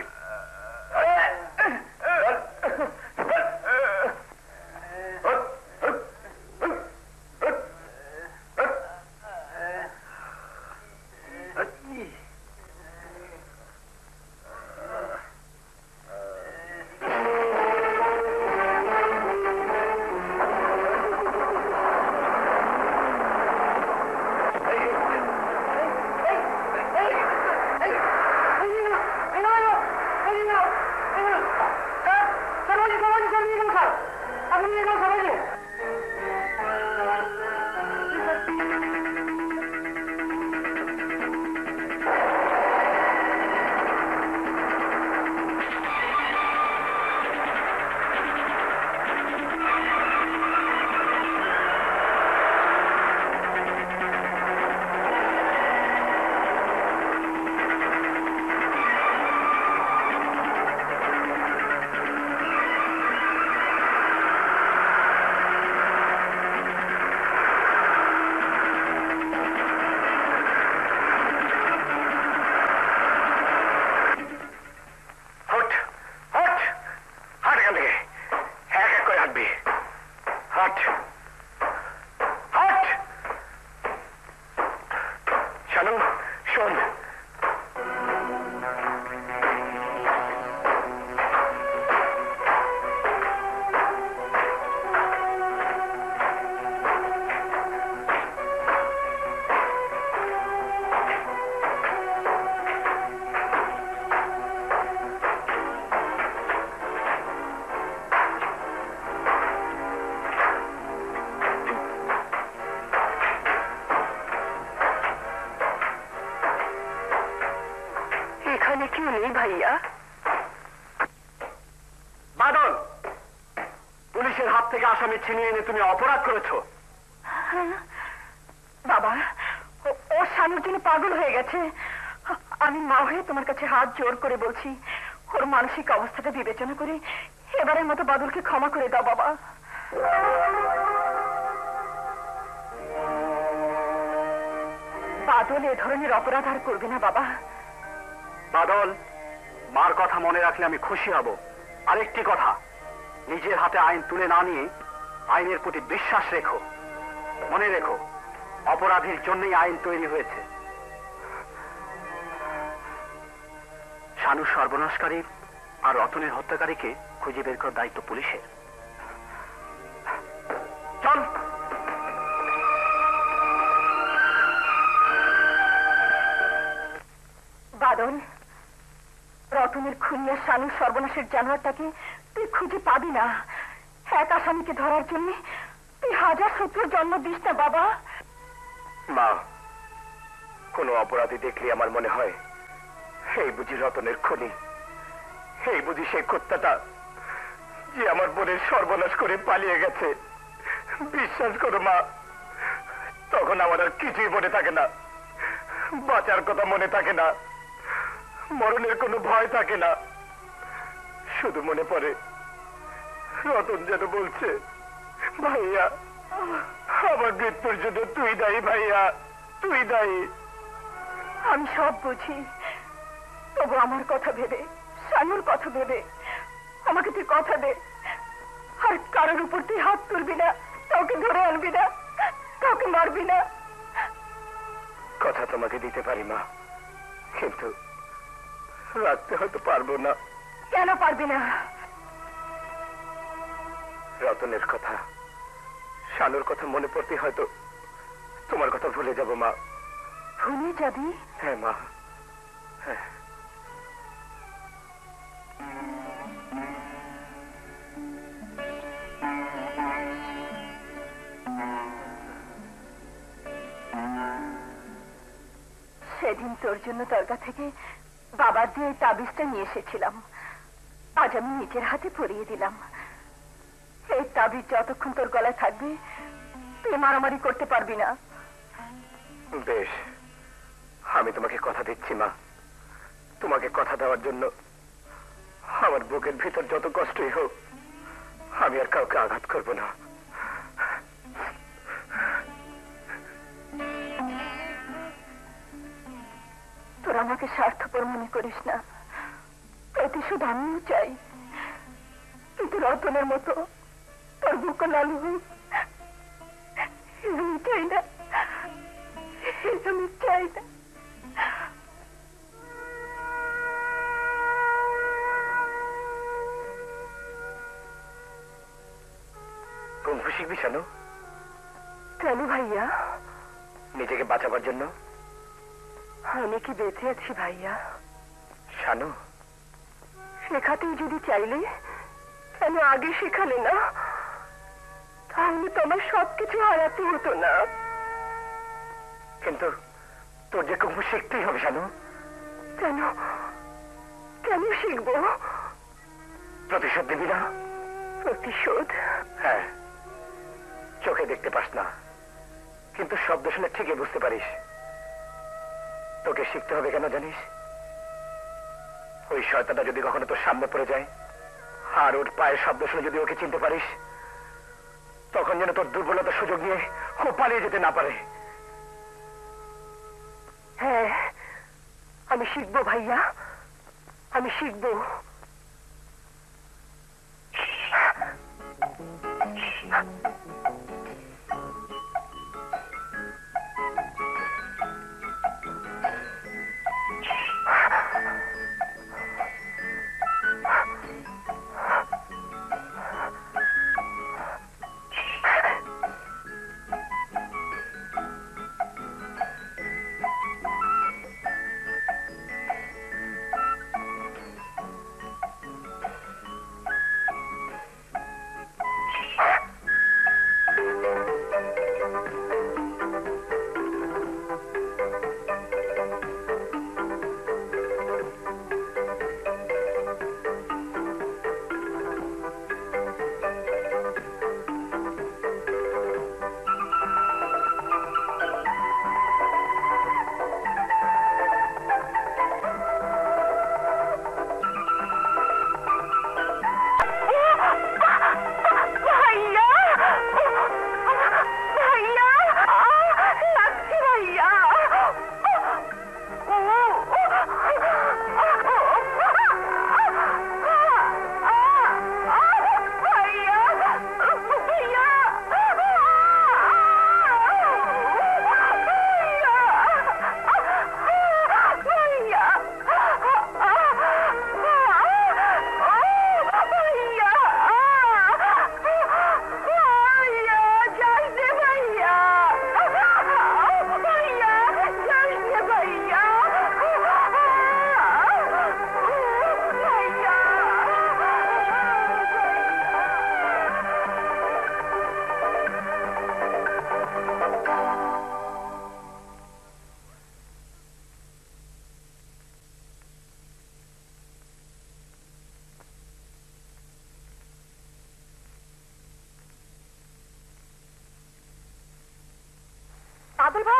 হাট হাট শানু শোন, এখানে কেউ নেই ভাইয়া? বাদল, পুলিশের হাত থেকে আসামি ছিনিয়ে এনে তুমি অপরাধ করেছো। বাবা, ও স্বামীর জন্য পাগল হয়ে গেছে। আমি মা হয়ে তোমার কাছে হাত জোর করে বলছি, ওর মানসিক অবস্থাটা বিবেচনা করে এবারের মতো বাদলকে ক্ষমা করে দাও বাবা। বাদল এ ধরনের অপরাধ আর করবে না বাবা। বাদল, মার কথা মনে রাখলে আমি খুশি হব। আরেকটি কথা, নিজের হাতে আইন তুলে না নিয়ে আইনের প্রতি বিশ্বাস রেখো। মনে রেখো, অপরাধীর জন্যই আইন তৈরি হয়েছে। শানু সর্বনাশকারী আর রতনের হত্যাকারীকে খুঁজে বের করার দায়িত্ব পুলিশের। চল। বাদল, রতনের খুনিয়া শানু সর্বনাশের জানোয়ারটাকে তুই খুঁজে পাবি না। এক আসামিকে ধরার জন্য তুই হাজার শত্রুর জন্ম দিস না বাবা। মা, কোন অপরাধী দেখলে আমার মনে হয় এই বুঝি রতনের খুনি, এই বুঝি সেই কুত্তাটা যে আমার বোনের সর্বনাশ করে পালিয়ে গেছে। বিশ্বাস করো মা, তখন আমার আর কিছুই মনে থাকে না। বাঁচার কথা মনে থাকে না, মরণের কোনো ভয় থাকে না। শুধু মনে পড়ে রতন যেন বলছে, ভাইয়া আমার মৃত্যুর জন্য তুই দায়ী, ভাইয়া তুই দায়ী। আমি সব বুঝি, তবু আমার কথা ভেবে, শানুর কথা ভেবে আমাকে তুই কথা দে। আর কারোর উপর তুই হাত তুলবি না, কাউকে ধরে আনবি না, কাউকে মারবি না। কথা তোমাকে দিতে পারি মা, কিন্তু রাখতে হয়তো পারবো না। কেন পারবি না? রতনের কথা, শানুর কথা মনে পড়তে হয়তো তোমার কথা ভুলে যাব মা। ভুলে যাবি? হ্যাঁ মা, হ্যাঁ। সেদিন তোর জন্য দরগা থেকে বাবার দিয়ে এই তাবিজটা নিয়ে এসেছিলাম, আজ আমি নিজের হাতে পরিয়ে দিলাম। এই তাবিজ যতক্ষণ তোর গলায় থাকবে তুই মারামারি করতে পারবি না। বেশ, আমি তোমাকে কথা দিচ্ছি মা। তোমাকে কথা দেওয়ার জন্য আমার বুকের ভিতর যত কষ্টই হোক আমি আর কাউকে আঘাত করব না। তোর আমাকে স্বার্থপর মনে করিস না, প্রতিশোধ আমিও চাই, কিন্তু রতনের মতো তোর বুক লালু হোক আমি চাই না, আমি চাই না। কুম্ফু শিখবি শানু? কেন ভাইয়া? নিজেকে বাঁচাবার জন্য। আমি কি বেঁচে আছি ভাইয়া? শানু, শেখাতেই যদি চাইলে কেন আগে শেখালে না? তাহলে তোমার সবকিছু হারাতে হতো না। কিন্তু তোর যে কুম্ফু শিখতেই হবে শানু। কেন কেন শিখবো? প্রতিশোধ দিবি না? প্রতিশোধ? হ্যাঁ, চোখে দেখতে পাস না, কিন্তু শব্দ শুনে ঠিকই বুঝতে পারিস। তোকে শিখতে হবে কেন জানিস? ওই শয়তানটা যদি কখনো তোর সামনে পড়ে যায় আর ওর পায়ের শব্দ শুনে যদি ওকে চিনতে পারিস, তখন যেন তোর দুর্বলতার সুযোগ নিয়ে ও পালিয়ে যেতে না পারে। হ্যাঁ, আমি শিখবো ভাইয়া, আমি শিখবো।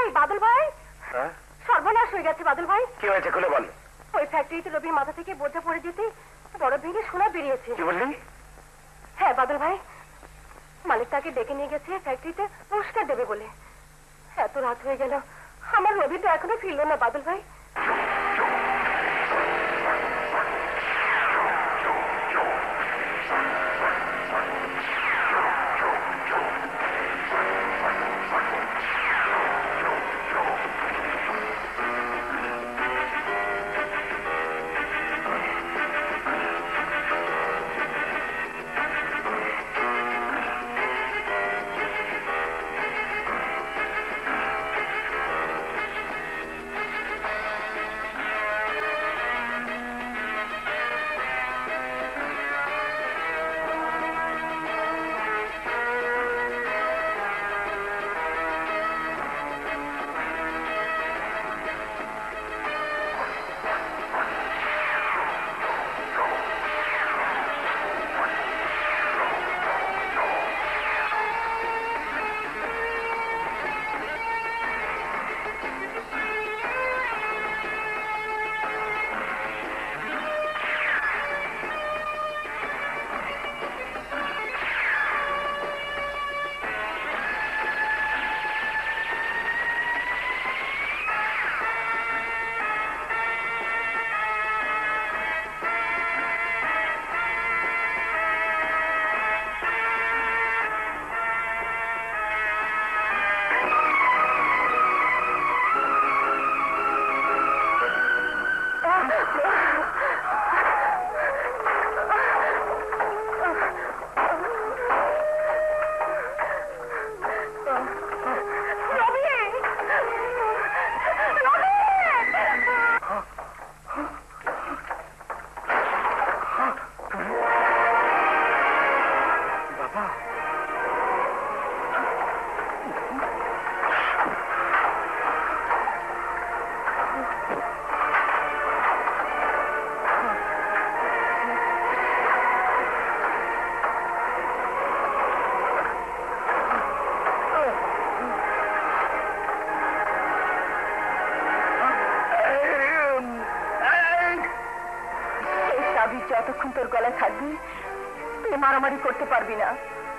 ভাই, বাদল ভাই, হ্যাঁ সর্বনাশ হয়ে গেছে বাদল ভাই। কি হয়েছে খুলে বল। ওই ফ্যাক্টরিতে রবির মাথা থেকে বোঝা পড়ে যেতে বড় ভেঙে সোনা বেরিয়েছে। কি বললি? হ্যাঁ বাদল ভাই, মালিক তাকে ডেকে নিয়ে গেছে ফ্যাক্টরিতে পুরস্কার দেবে বলে। এত রাত হয়ে গেল, আমার রবি তো এখনো ফিরল না বাদল ভাই। যতক্ষণ তোর গলায় থাকবি তুই মারামারি করতে পারবি না।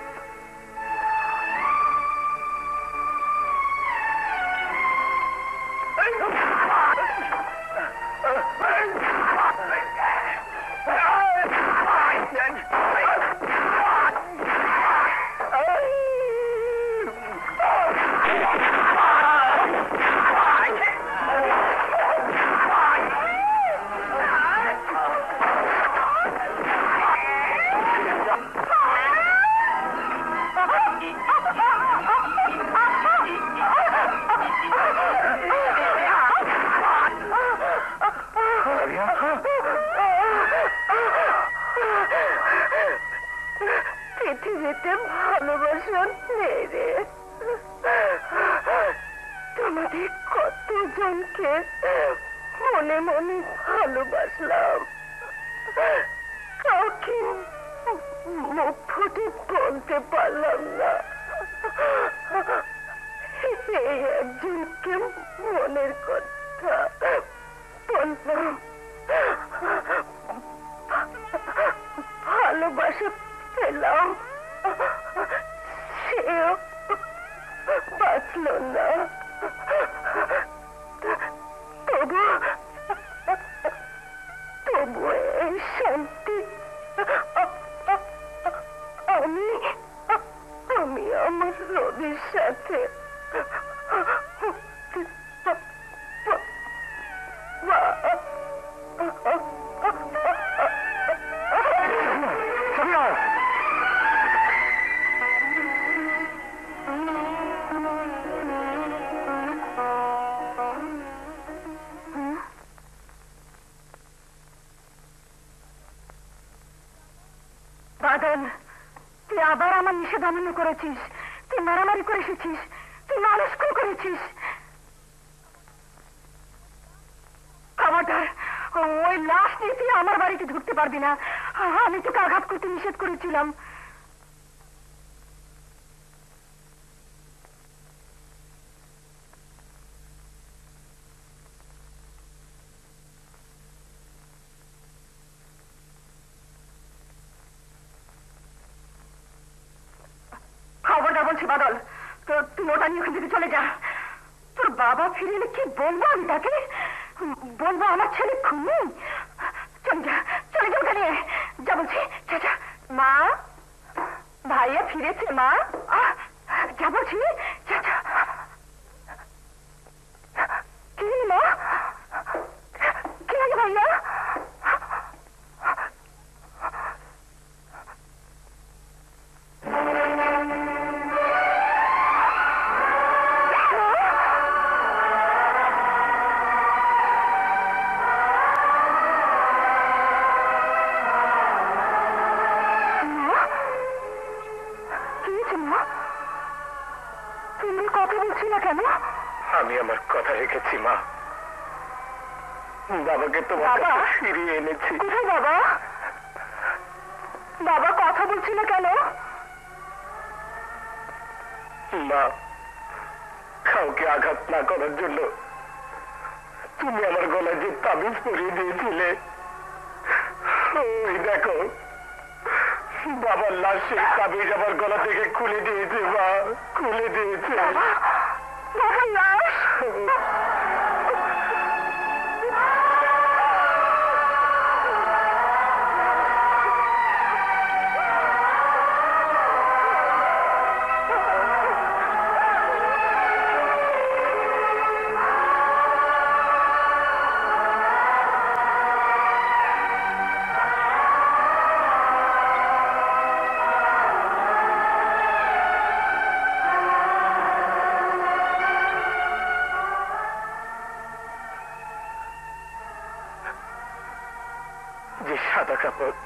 পৃথিবীতে ভালোবাসা নেই রে। তোমাদের কতজনকে মনে মনে ভালোবাসলাম, কাউকে মুখ ফুটে বলতে পারলাম না। এই একজনকে মনের কথা বললাম, ভালোবাসা পেলাম, সেও বাঁচল না। তবু তবু এই শান্তি আমি আমি আমার রবির সাথে বাদল, তুই আবার আমার নিষেধ অমান্য করেছিস, তুই মারামারি করে এসেছিস, তুই মানুষকে করেছিস। খবরদার, ওই লাশ নিয়ে তুই আমার বাড়িতে ঢুকতে পারবি না। আমি তোকে আঘাত করতে নিষেধ করেছিলাম। বলছি বাদল, তো তুই ওটা নিয়ে ওখান থেকে চলে যা। তোর বাবা ফিরে এলে কি বলবো আমি তাকে? বলবো আমার ছেলে খুনি? চলে যা, চলে যা ওটা নিয়ে, যা বলছি। চাচা, মা, ভাইয়া ফিরেছে মা, যা বলছি। চাচা, কি মা, কি লাগে ভাইয়া? আমি আমার কথা রেখেছি মা, বাবাকে তোমার কাছে ফিরিয়ে এনেছি। কোথায় বাবা? বাবা কথা বলছি না কেন? মা, কাউকে আঘাত না করার জন্য তুমি আমার গলায় যে তাবিজ পরিয়ে দিয়েছিলে, ওই দেখো বাবার লাশ সেই তাবিজ আমার গলা থেকে খুলে দিয়েছে মা, খুলে দিয়েছে। বাবার লাশ? সাদা কাপড়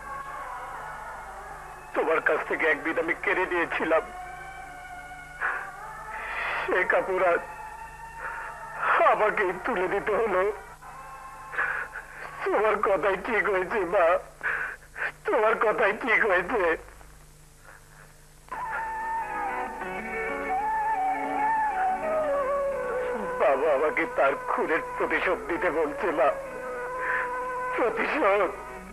তোমার কাছ থেকে একদিন আমি কেড়ে নিয়েছিলাম, সে কাপড় আজ আমাকে তুলে দিতে হলো। তোমার কথাই ঠিক হয়েছে মা, তোমার কথাই ঠিক হয়েছে। বাবা আমাকে তার খুনের প্রতিশোধ দিতে বলছে মা, প্রতিশোধ।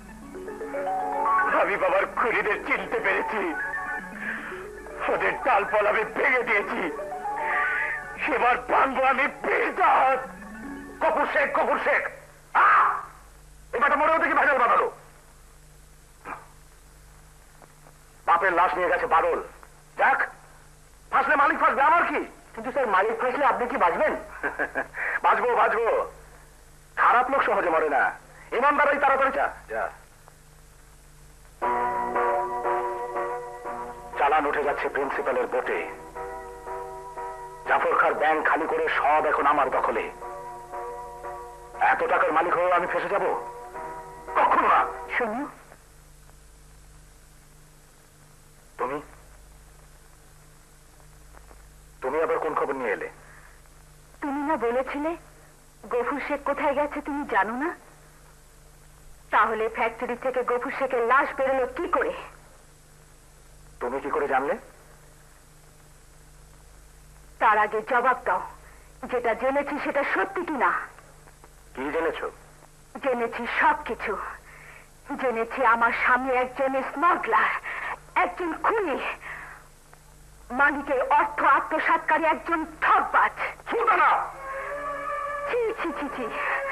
আমি বাবার খুনিদের চিনতে পেরেছি, ওদের ডালপাল আমি ভেঙে দিয়েছি, সেবার ভাঙবো আমি বিষ দাঁত। কপুর শেখ, কপুর শেখ, এবারটা মরেও দেখি ভেজাল বানালো। বাপের লাশ নিয়ে গেছে বাদল, যাক ফাঁসলে মালিক ফাঁসবে, আমার কি? কিন্তু স্যার মালিক ফাঁসলে আপনি কি বাঁচবেন? বাঁচবো বাঁচবো, খারাপ লোক সহজে মরে না, ইমানদারাই তাড়াতাড়ি। যা যা, চালান উঠে যাচ্ছে প্রিন্সিপালের বোটে। জাফর খার ব্যাংক খালি করে সব এখন আমার দখলে। এত টাকার মালিক হয়েও আমি ফেসে যাব? কখনো না। শোনো, তুমি তুমি আবার কোন খবর নিয়ে এলে? তুমি না বলেছিলে গফুর শেখ কোথায় গেছে তুমি জানো না? তাহলে ফ্যাক্টরি থেকে গফুর শেখের লাশ বেরোলো কি করে? তুমি কি করে জানলে? তার আগে জবাব দাও, যেটা জেনেছি সেটা সত্যি কিনা। কি জেনেছ? জেনেছি সবকিছু। জেনেছি আমার স্বামী একজন স্মাগলার, একজন খুনি, মালিকের অর্থ আত্মসাৎকারী একজন ঠকবাজ। ছি ছি ছি ছি,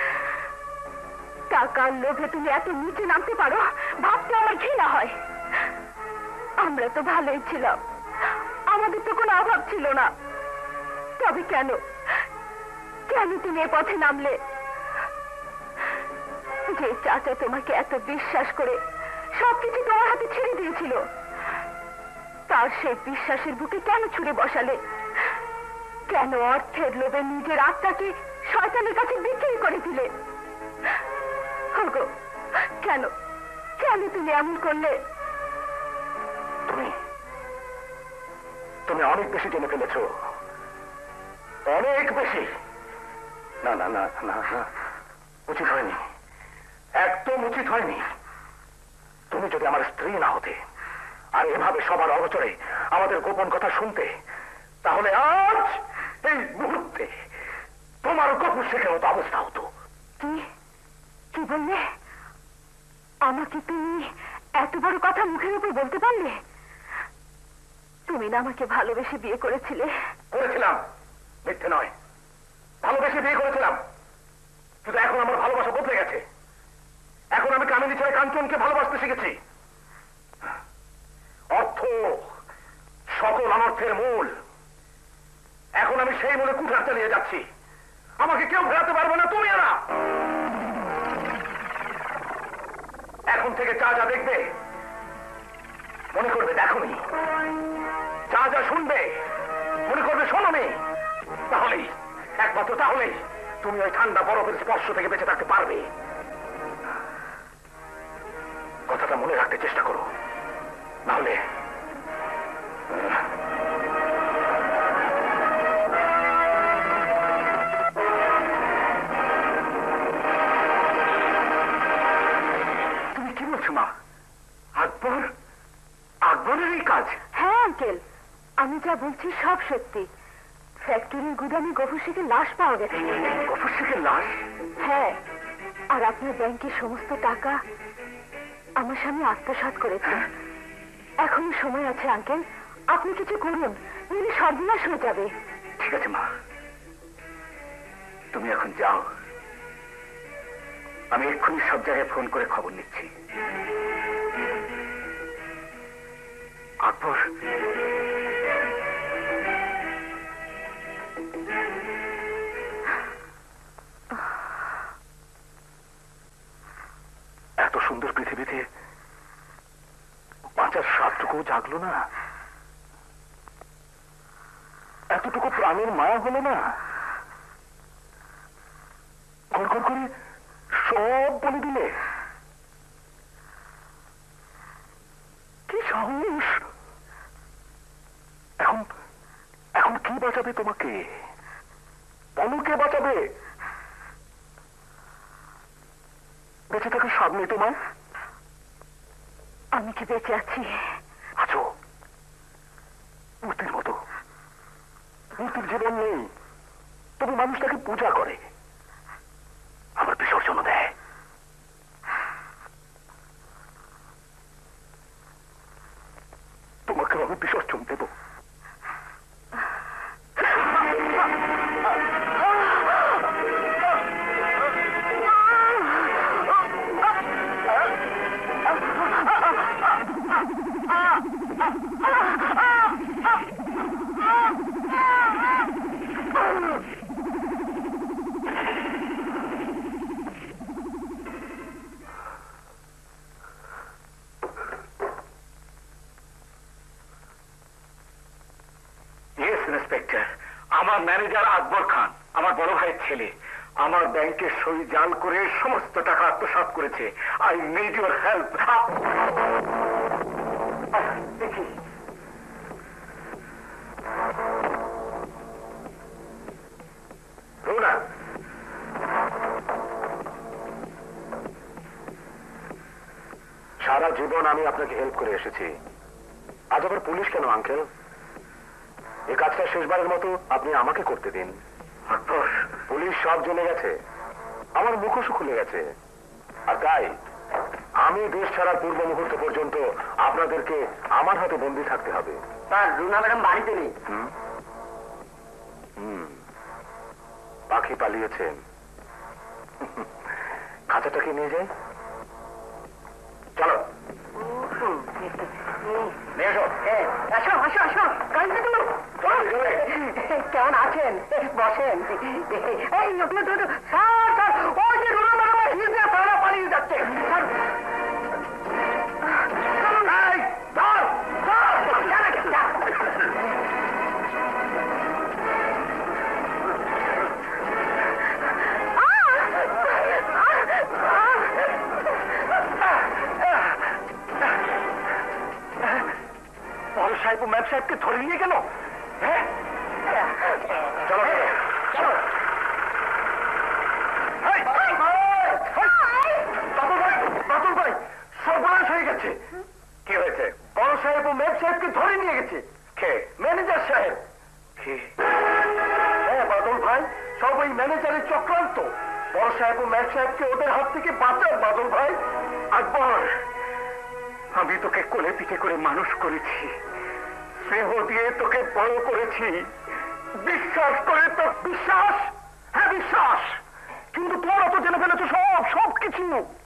টাকার লোভে তুমি এত নিচে নামতে পারো ভাবতে আমার ঘৃণা হয়। আমরা তো ভালোই ছিলাম, আমাদের তো কোনো অভাব ছিল না, তবে কেন কেন তুমি এ পথে নামলে? যে চাচা তোমাকে এত বিশ্বাস করে সবকিছু তোমার হাতে ছেড়ে দিয়েছিল, তার সেই বিশ্বাসের বুকে কেন ছুঁড়ে বসালে? কেন অর্থের লোভে নিজের আত্মাকে শয়তানের কাছে বিক্রি করে দিলে? কেন কেন তুমি এমন করলে? তুমি তুমি অনেক বেশি জেনে ফেলেছ, অনেক বেশি। না না না না না, উচিত হয়নি, একদম উচিত হয়নি। তুমি যদি আমার স্ত্রী না হতে আর এভাবে সবার অগোচরে আমাদের গোপন কথা শুনতে, তাহলে আজ এই মুহূর্তে তোমার গফুর শেখের মতো অবস্থা হতো। কি কি বললে? আমাকে তুমি এত বড় কথা মুখের উপর বলতে পারলে? তুমি না আমাকে ভালোবেসে বিয়ে করেছিলে? করেছিলাম, মিথ্যে নয়, ভালোবেসে বিয়ে করেছিলাম। কিন্তু এখন আমার ভালোবাসা বদলে গেছে। এখন আমি কামিনী ছেলে কাঞ্চনকে ভালোবাসতে শিখেছি। অর্থ সকল অনর্থের মূল। এখন আমি সেই মূলে কুঠার চালিয়ে যাচ্ছি। আমাকে কেউ ফেরাতে পারবে না, তুমি না। এখন থেকে যা যা দেখবে মনে করবে দেখোনি, যা যা শুনবে মনে করবে শোনোনি। তাহলেই, একমাত্র তাহলেই তুমি ওই ঠান্ডা বরফের স্পর্শ থেকে বেঁচে থাকতে পারবে। কথাটা মনে রাখতে চেষ্টা করো, নাহলে তুমি কি বলছো মা? আকবর আকবরের এই কাজ? হ্যাঁ আঙ্কেল, আমি যা বলছি সব সত্যি। ফ্যাক্টরির গুদামে গফুর শেখের লাশ পাওয়া গেছে। গফুর শেখের লাশ? হ্যাঁ, আর আপনার ব্যাংকের সমস্ত টাকা আমার স্বামী আত্মসাৎ করেছে। এখনো সময় আছে আঙ্কেল, আপনি কিছু করুন, নইলে সর্বনাশ হয়ে যাবে। ঠিক আছে মা, তুমি এখন যাও। আমি এক্ষুনি সব জায়গায় ফোন করে খবর নিচ্ছি। আকবর, এত সুন্দর পৃথিবীতে বাঁচার স্বাদটুকুও জাগলো না? এতটুকু প্রাণের মায়া হলো না? ঘর ঘর করে সব বলে দিলে? কি সাহস! এখন এখন কি বাঁচাবে তোমাকে? বলো, কে বাঁচাবে? বেঁচে থাকার স্বাদ নেই তোমার? আমি কি বেঁচে আছি? আছো মূর্তির মতো। মূর্তির জীবন নেই, তবু মানুষটাকে পূজা করে, আবার বিসর্জন দেয়। তোমাকে আমি বিসর্জন দেব। ইন্সপেক্টর, আমার ম্যানেজার আকবর খান আমার বড় ভাইয়ের ছেলে। আমার ব্যাংকের সই জাল করে সমস্ত টাকা আত্মসাৎ করেছে। I need your help. দেখি রুনা, সারা জীবন আমি আপনাকে হেল্প করে এসেছি, আজ আবার পুলিশ কেন আঙ্কেল? এই কাজটা শেষবারের মতো আপনি আমাকে করতে দিন। পুলিশ সব জেনে গেছে, আমার মুখোশও খুলে গেছে, আর তাই আমি দেশ ছাড়ার পূর্ব মুহূর্ত পর্যন্ত আপনাদেরকে আমার হাতে বন্দী থাকতে হবে। স্যার, রুনা ম্যাডাম বাড়িতে নেই। হুম, পাখি পালিয়েছেন। খাঁচাটাকে নিয়ে যাই, চলো নিয়ে এসো। আসো আসো আসো, কেমন আছেন? বসেন। এই স্যার স্যার, ওই যে রুনা ম্যাডাম হিজড়া তারা পালিয়ে যাচ্ছে। বড় সাহেব ও ম্যাম সাহেবকে ধরে নিয়ে গেল। হ্যাঁ, চলো চলো। বাদল ভাই, সর্বনাশ হয়ে গেছে। কি হয়েছে? বড় সাহেব ও ম্যাম সাহেবকে ধরে নিয়ে গেছে। কে? ম্যানেজার সাহেব। কি? হ্যাঁ বাদল ভাই, সব ওই ম্যানেজারের চক্রান্ত। বড় সাহেব ও ম্যাম সাহেবকে ওদের হাত থেকে বাঁচান বাদল ভাই। আকবর, আমি তোকে কোলে পিঠে করে মানুষ করেছি, স্নেহ দিয়ে তোকে বড় করেছি, বিশ্বাস করে তো বিশ্বাস, হ্যাঁ বিশ্বাস, কিন্তু তোমরা তো জেনে ফেলেছো সব সব কিছু।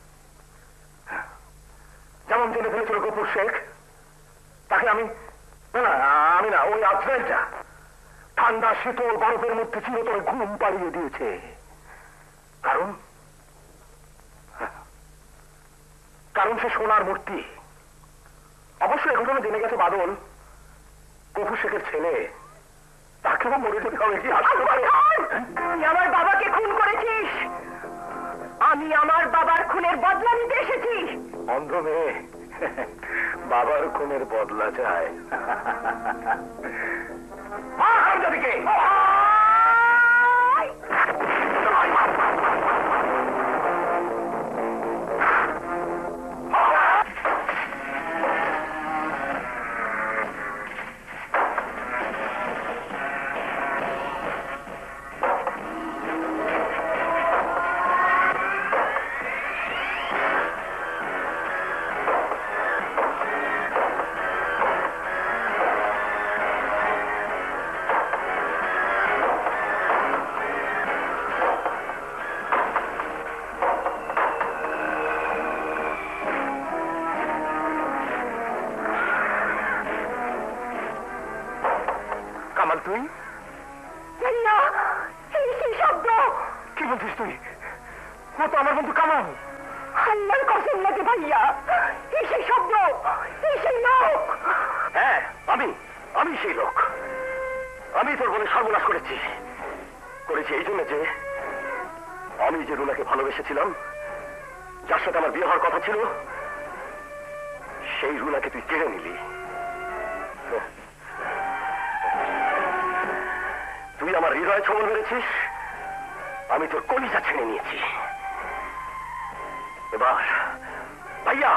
যেমন জেনে ফেলেছিল গফুর শেখ, তাকে আমি না না আমি না ওই আজরাইলটা ঠান্ডা শীতল বরফের মধ্যে চিরতরে ঘুম পাড়িয়ে দিয়েছে। কারণ কারণ সে সোনার মূর্তি। অবশ্যই ঘটনা জেনে গেছে বাদল গফুর শেখের ছেলে, তাকেও মরে যেতে হবে কি আসতে পারে? তুই আমার বাবাকে খুন করেছিস, আমি আমার বাবার খুনের বদলা নিতে এসেছি। অন্ধ মেয়ে বাবার খুনের বদলা চায়। হারামজাদিকে! তুই সেই শব্দ কি বলছিস? তুই ও তো আমার বন্ধু কামাল। আল্লাহর কসম লাগে ভাইয়া, এই সেই শব্দ, এই সেই লোক। হ্যাঁ আমি আমি সেই লোক। আমি তোর বলে সর্বনাশ করেছি করেছি এই জন্য যে আমি যে রুনাকে ভালোবেসেছিলাম, যার সাথে আমার বিয়ে হওয়ার কথা ছিল, সেই রুনাকে তুই কেড়ে নিলি। তুই আমার হৃদয়ে ছবল মেরেছিস, আমি তোর কলিজা ছেড়ে নিয়েছি। এবার ভাইয়া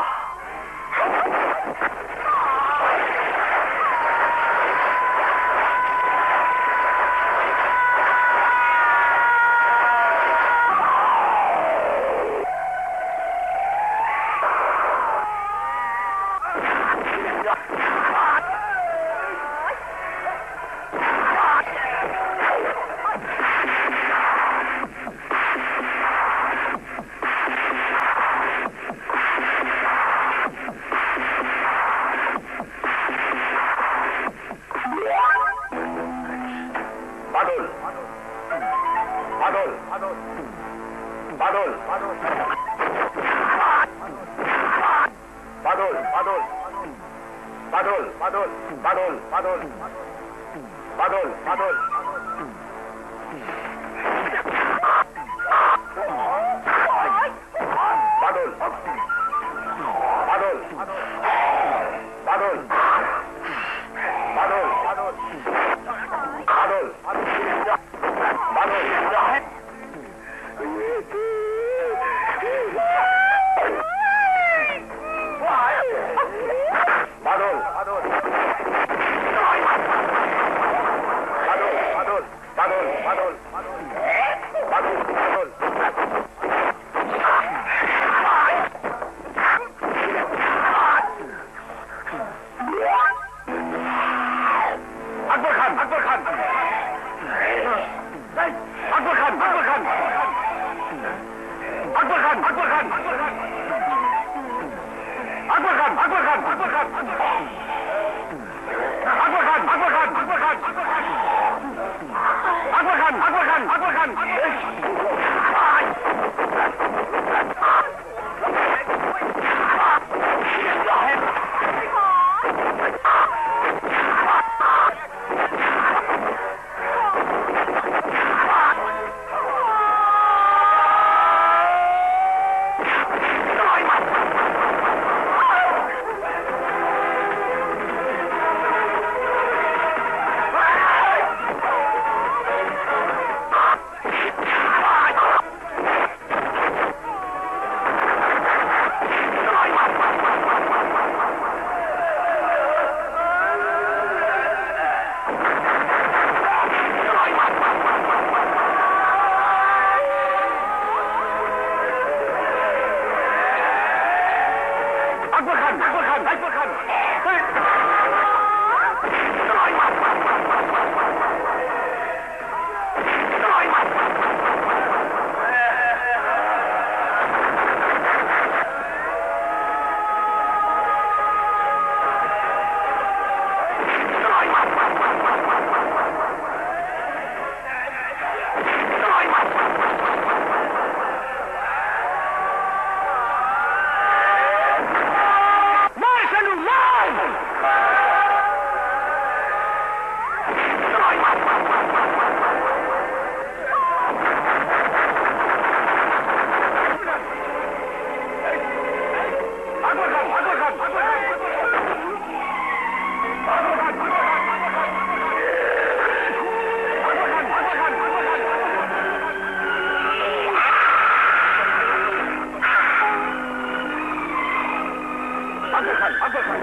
খান আব্দুল খান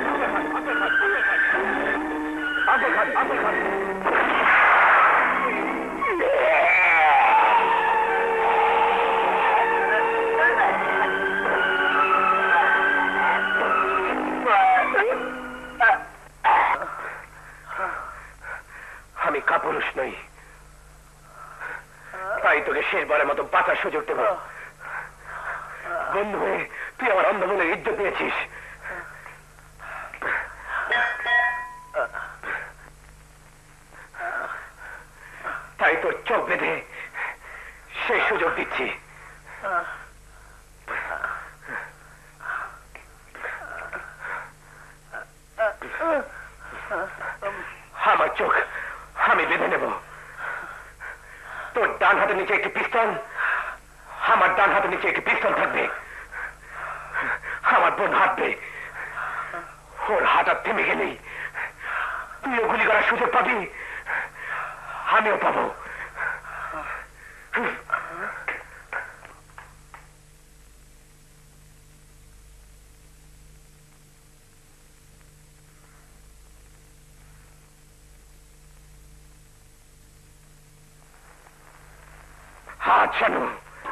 আব্দুল খান আব্দুল খান আমি কাপুরুষ নই, তাই তোকে শেষবারের মতো বাঁচার সুযোগ দেব। বন্ধু হয়ে তুই আমার অন্ধ বোনের ইজ্জত দিয়েছিস, তাই তোর চোখ বেঁধে সেই সুযোগ দিচ্ছি। আমার চোখ আমি বেঁধে নেব। তোর ডান হাতের নিচে একটি পিস্তল, আমার ডান হাতের নিচে একটি পিস্তল থাকবে। আমার বোন হাঁটবে, ওর হাঁটা থেমে গেলেই তুইও গুলি করার সুযোগ পাবি, আমিও পাবো। হাত শানু,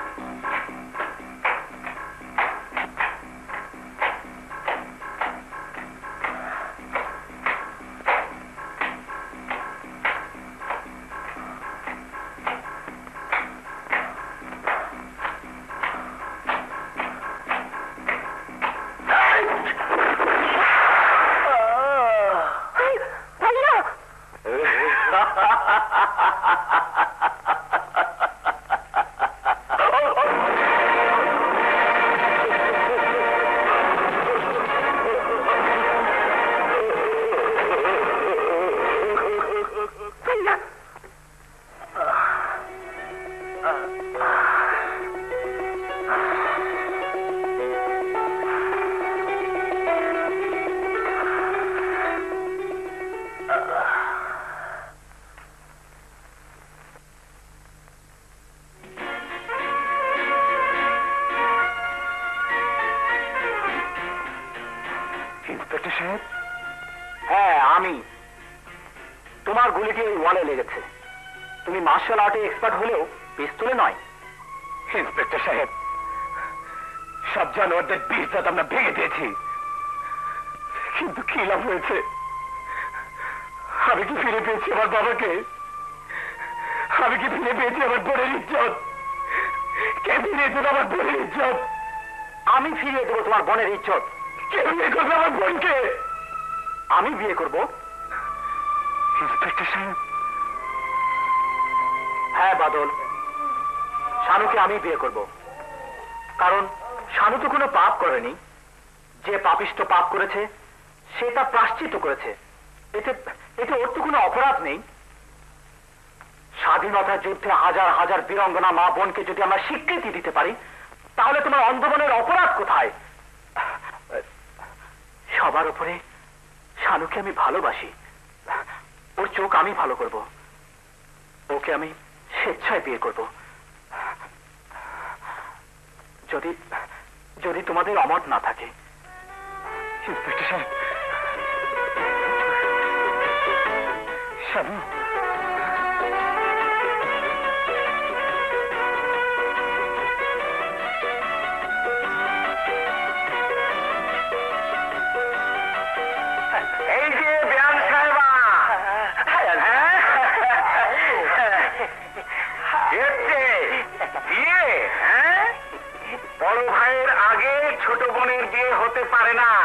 হ্যাঁ আমি। তোমার গুলিটি ওই ওয়ালে লেগেছে। তুমি মার্শাল আর্টে এক্সপার্ট হলেও পিস্তলে নয়। ইন্সপেক্টর সাহেব, সব জানোয়ারদের বিষ দাঁত আমরা ভেঙে দিয়েছি, কিন্তু কি লাভ হয়েছে? আমি কি ফিরে পেয়েছি আমার বাবাকে? আমি কি ফিরে পেয়েছি আমার বোনের ইজ্জত? কে ফিরিয়ে দেবে আমার বোনের ইজ্জত? আমি ফিরিয়ে দেবো তোমার বোনের ইজ্জত। কে বিয়ে করবে আমার বোনকে? আমি বিয়ে করব। ইন্সপেক্টর সাহেব? হ্যাঁ বাদল, শানুকে আমি বিয়ে করব। কারণ শানু তো কোনো পাপ করেনি। যে পাপিষ্ট পাপ করেছে সে তা প্রায়শ্চিত্ত করেছে। এতে এতে ওর তো কোনো অপরাধ নেই। স্বাধীনতার যুদ্ধে হাজার হাজার বীরাঙ্গনা মা বোনকে যদি আমরা স্বীকৃতি দিতে পারি, তাহলে তোমার অন্ধ-বোনের অপরাধ কোথায়? সবার উপরে শানুকে আমি ভালোবাসি। ওর চোখ আমি ভালো করব। ওকে আমি স্বেচ্ছায় বিয়ে করব। যদি যদি তোমাদের অমত না থাকে। ইন্সপেক্টর সাহেব, শানু, এই যে বেয়ান সাহেবা, বিয়ে, হ্যাঁ, বড় ভাইয়ের আগে ছোট বোনের বিয়ে হতে পারে না।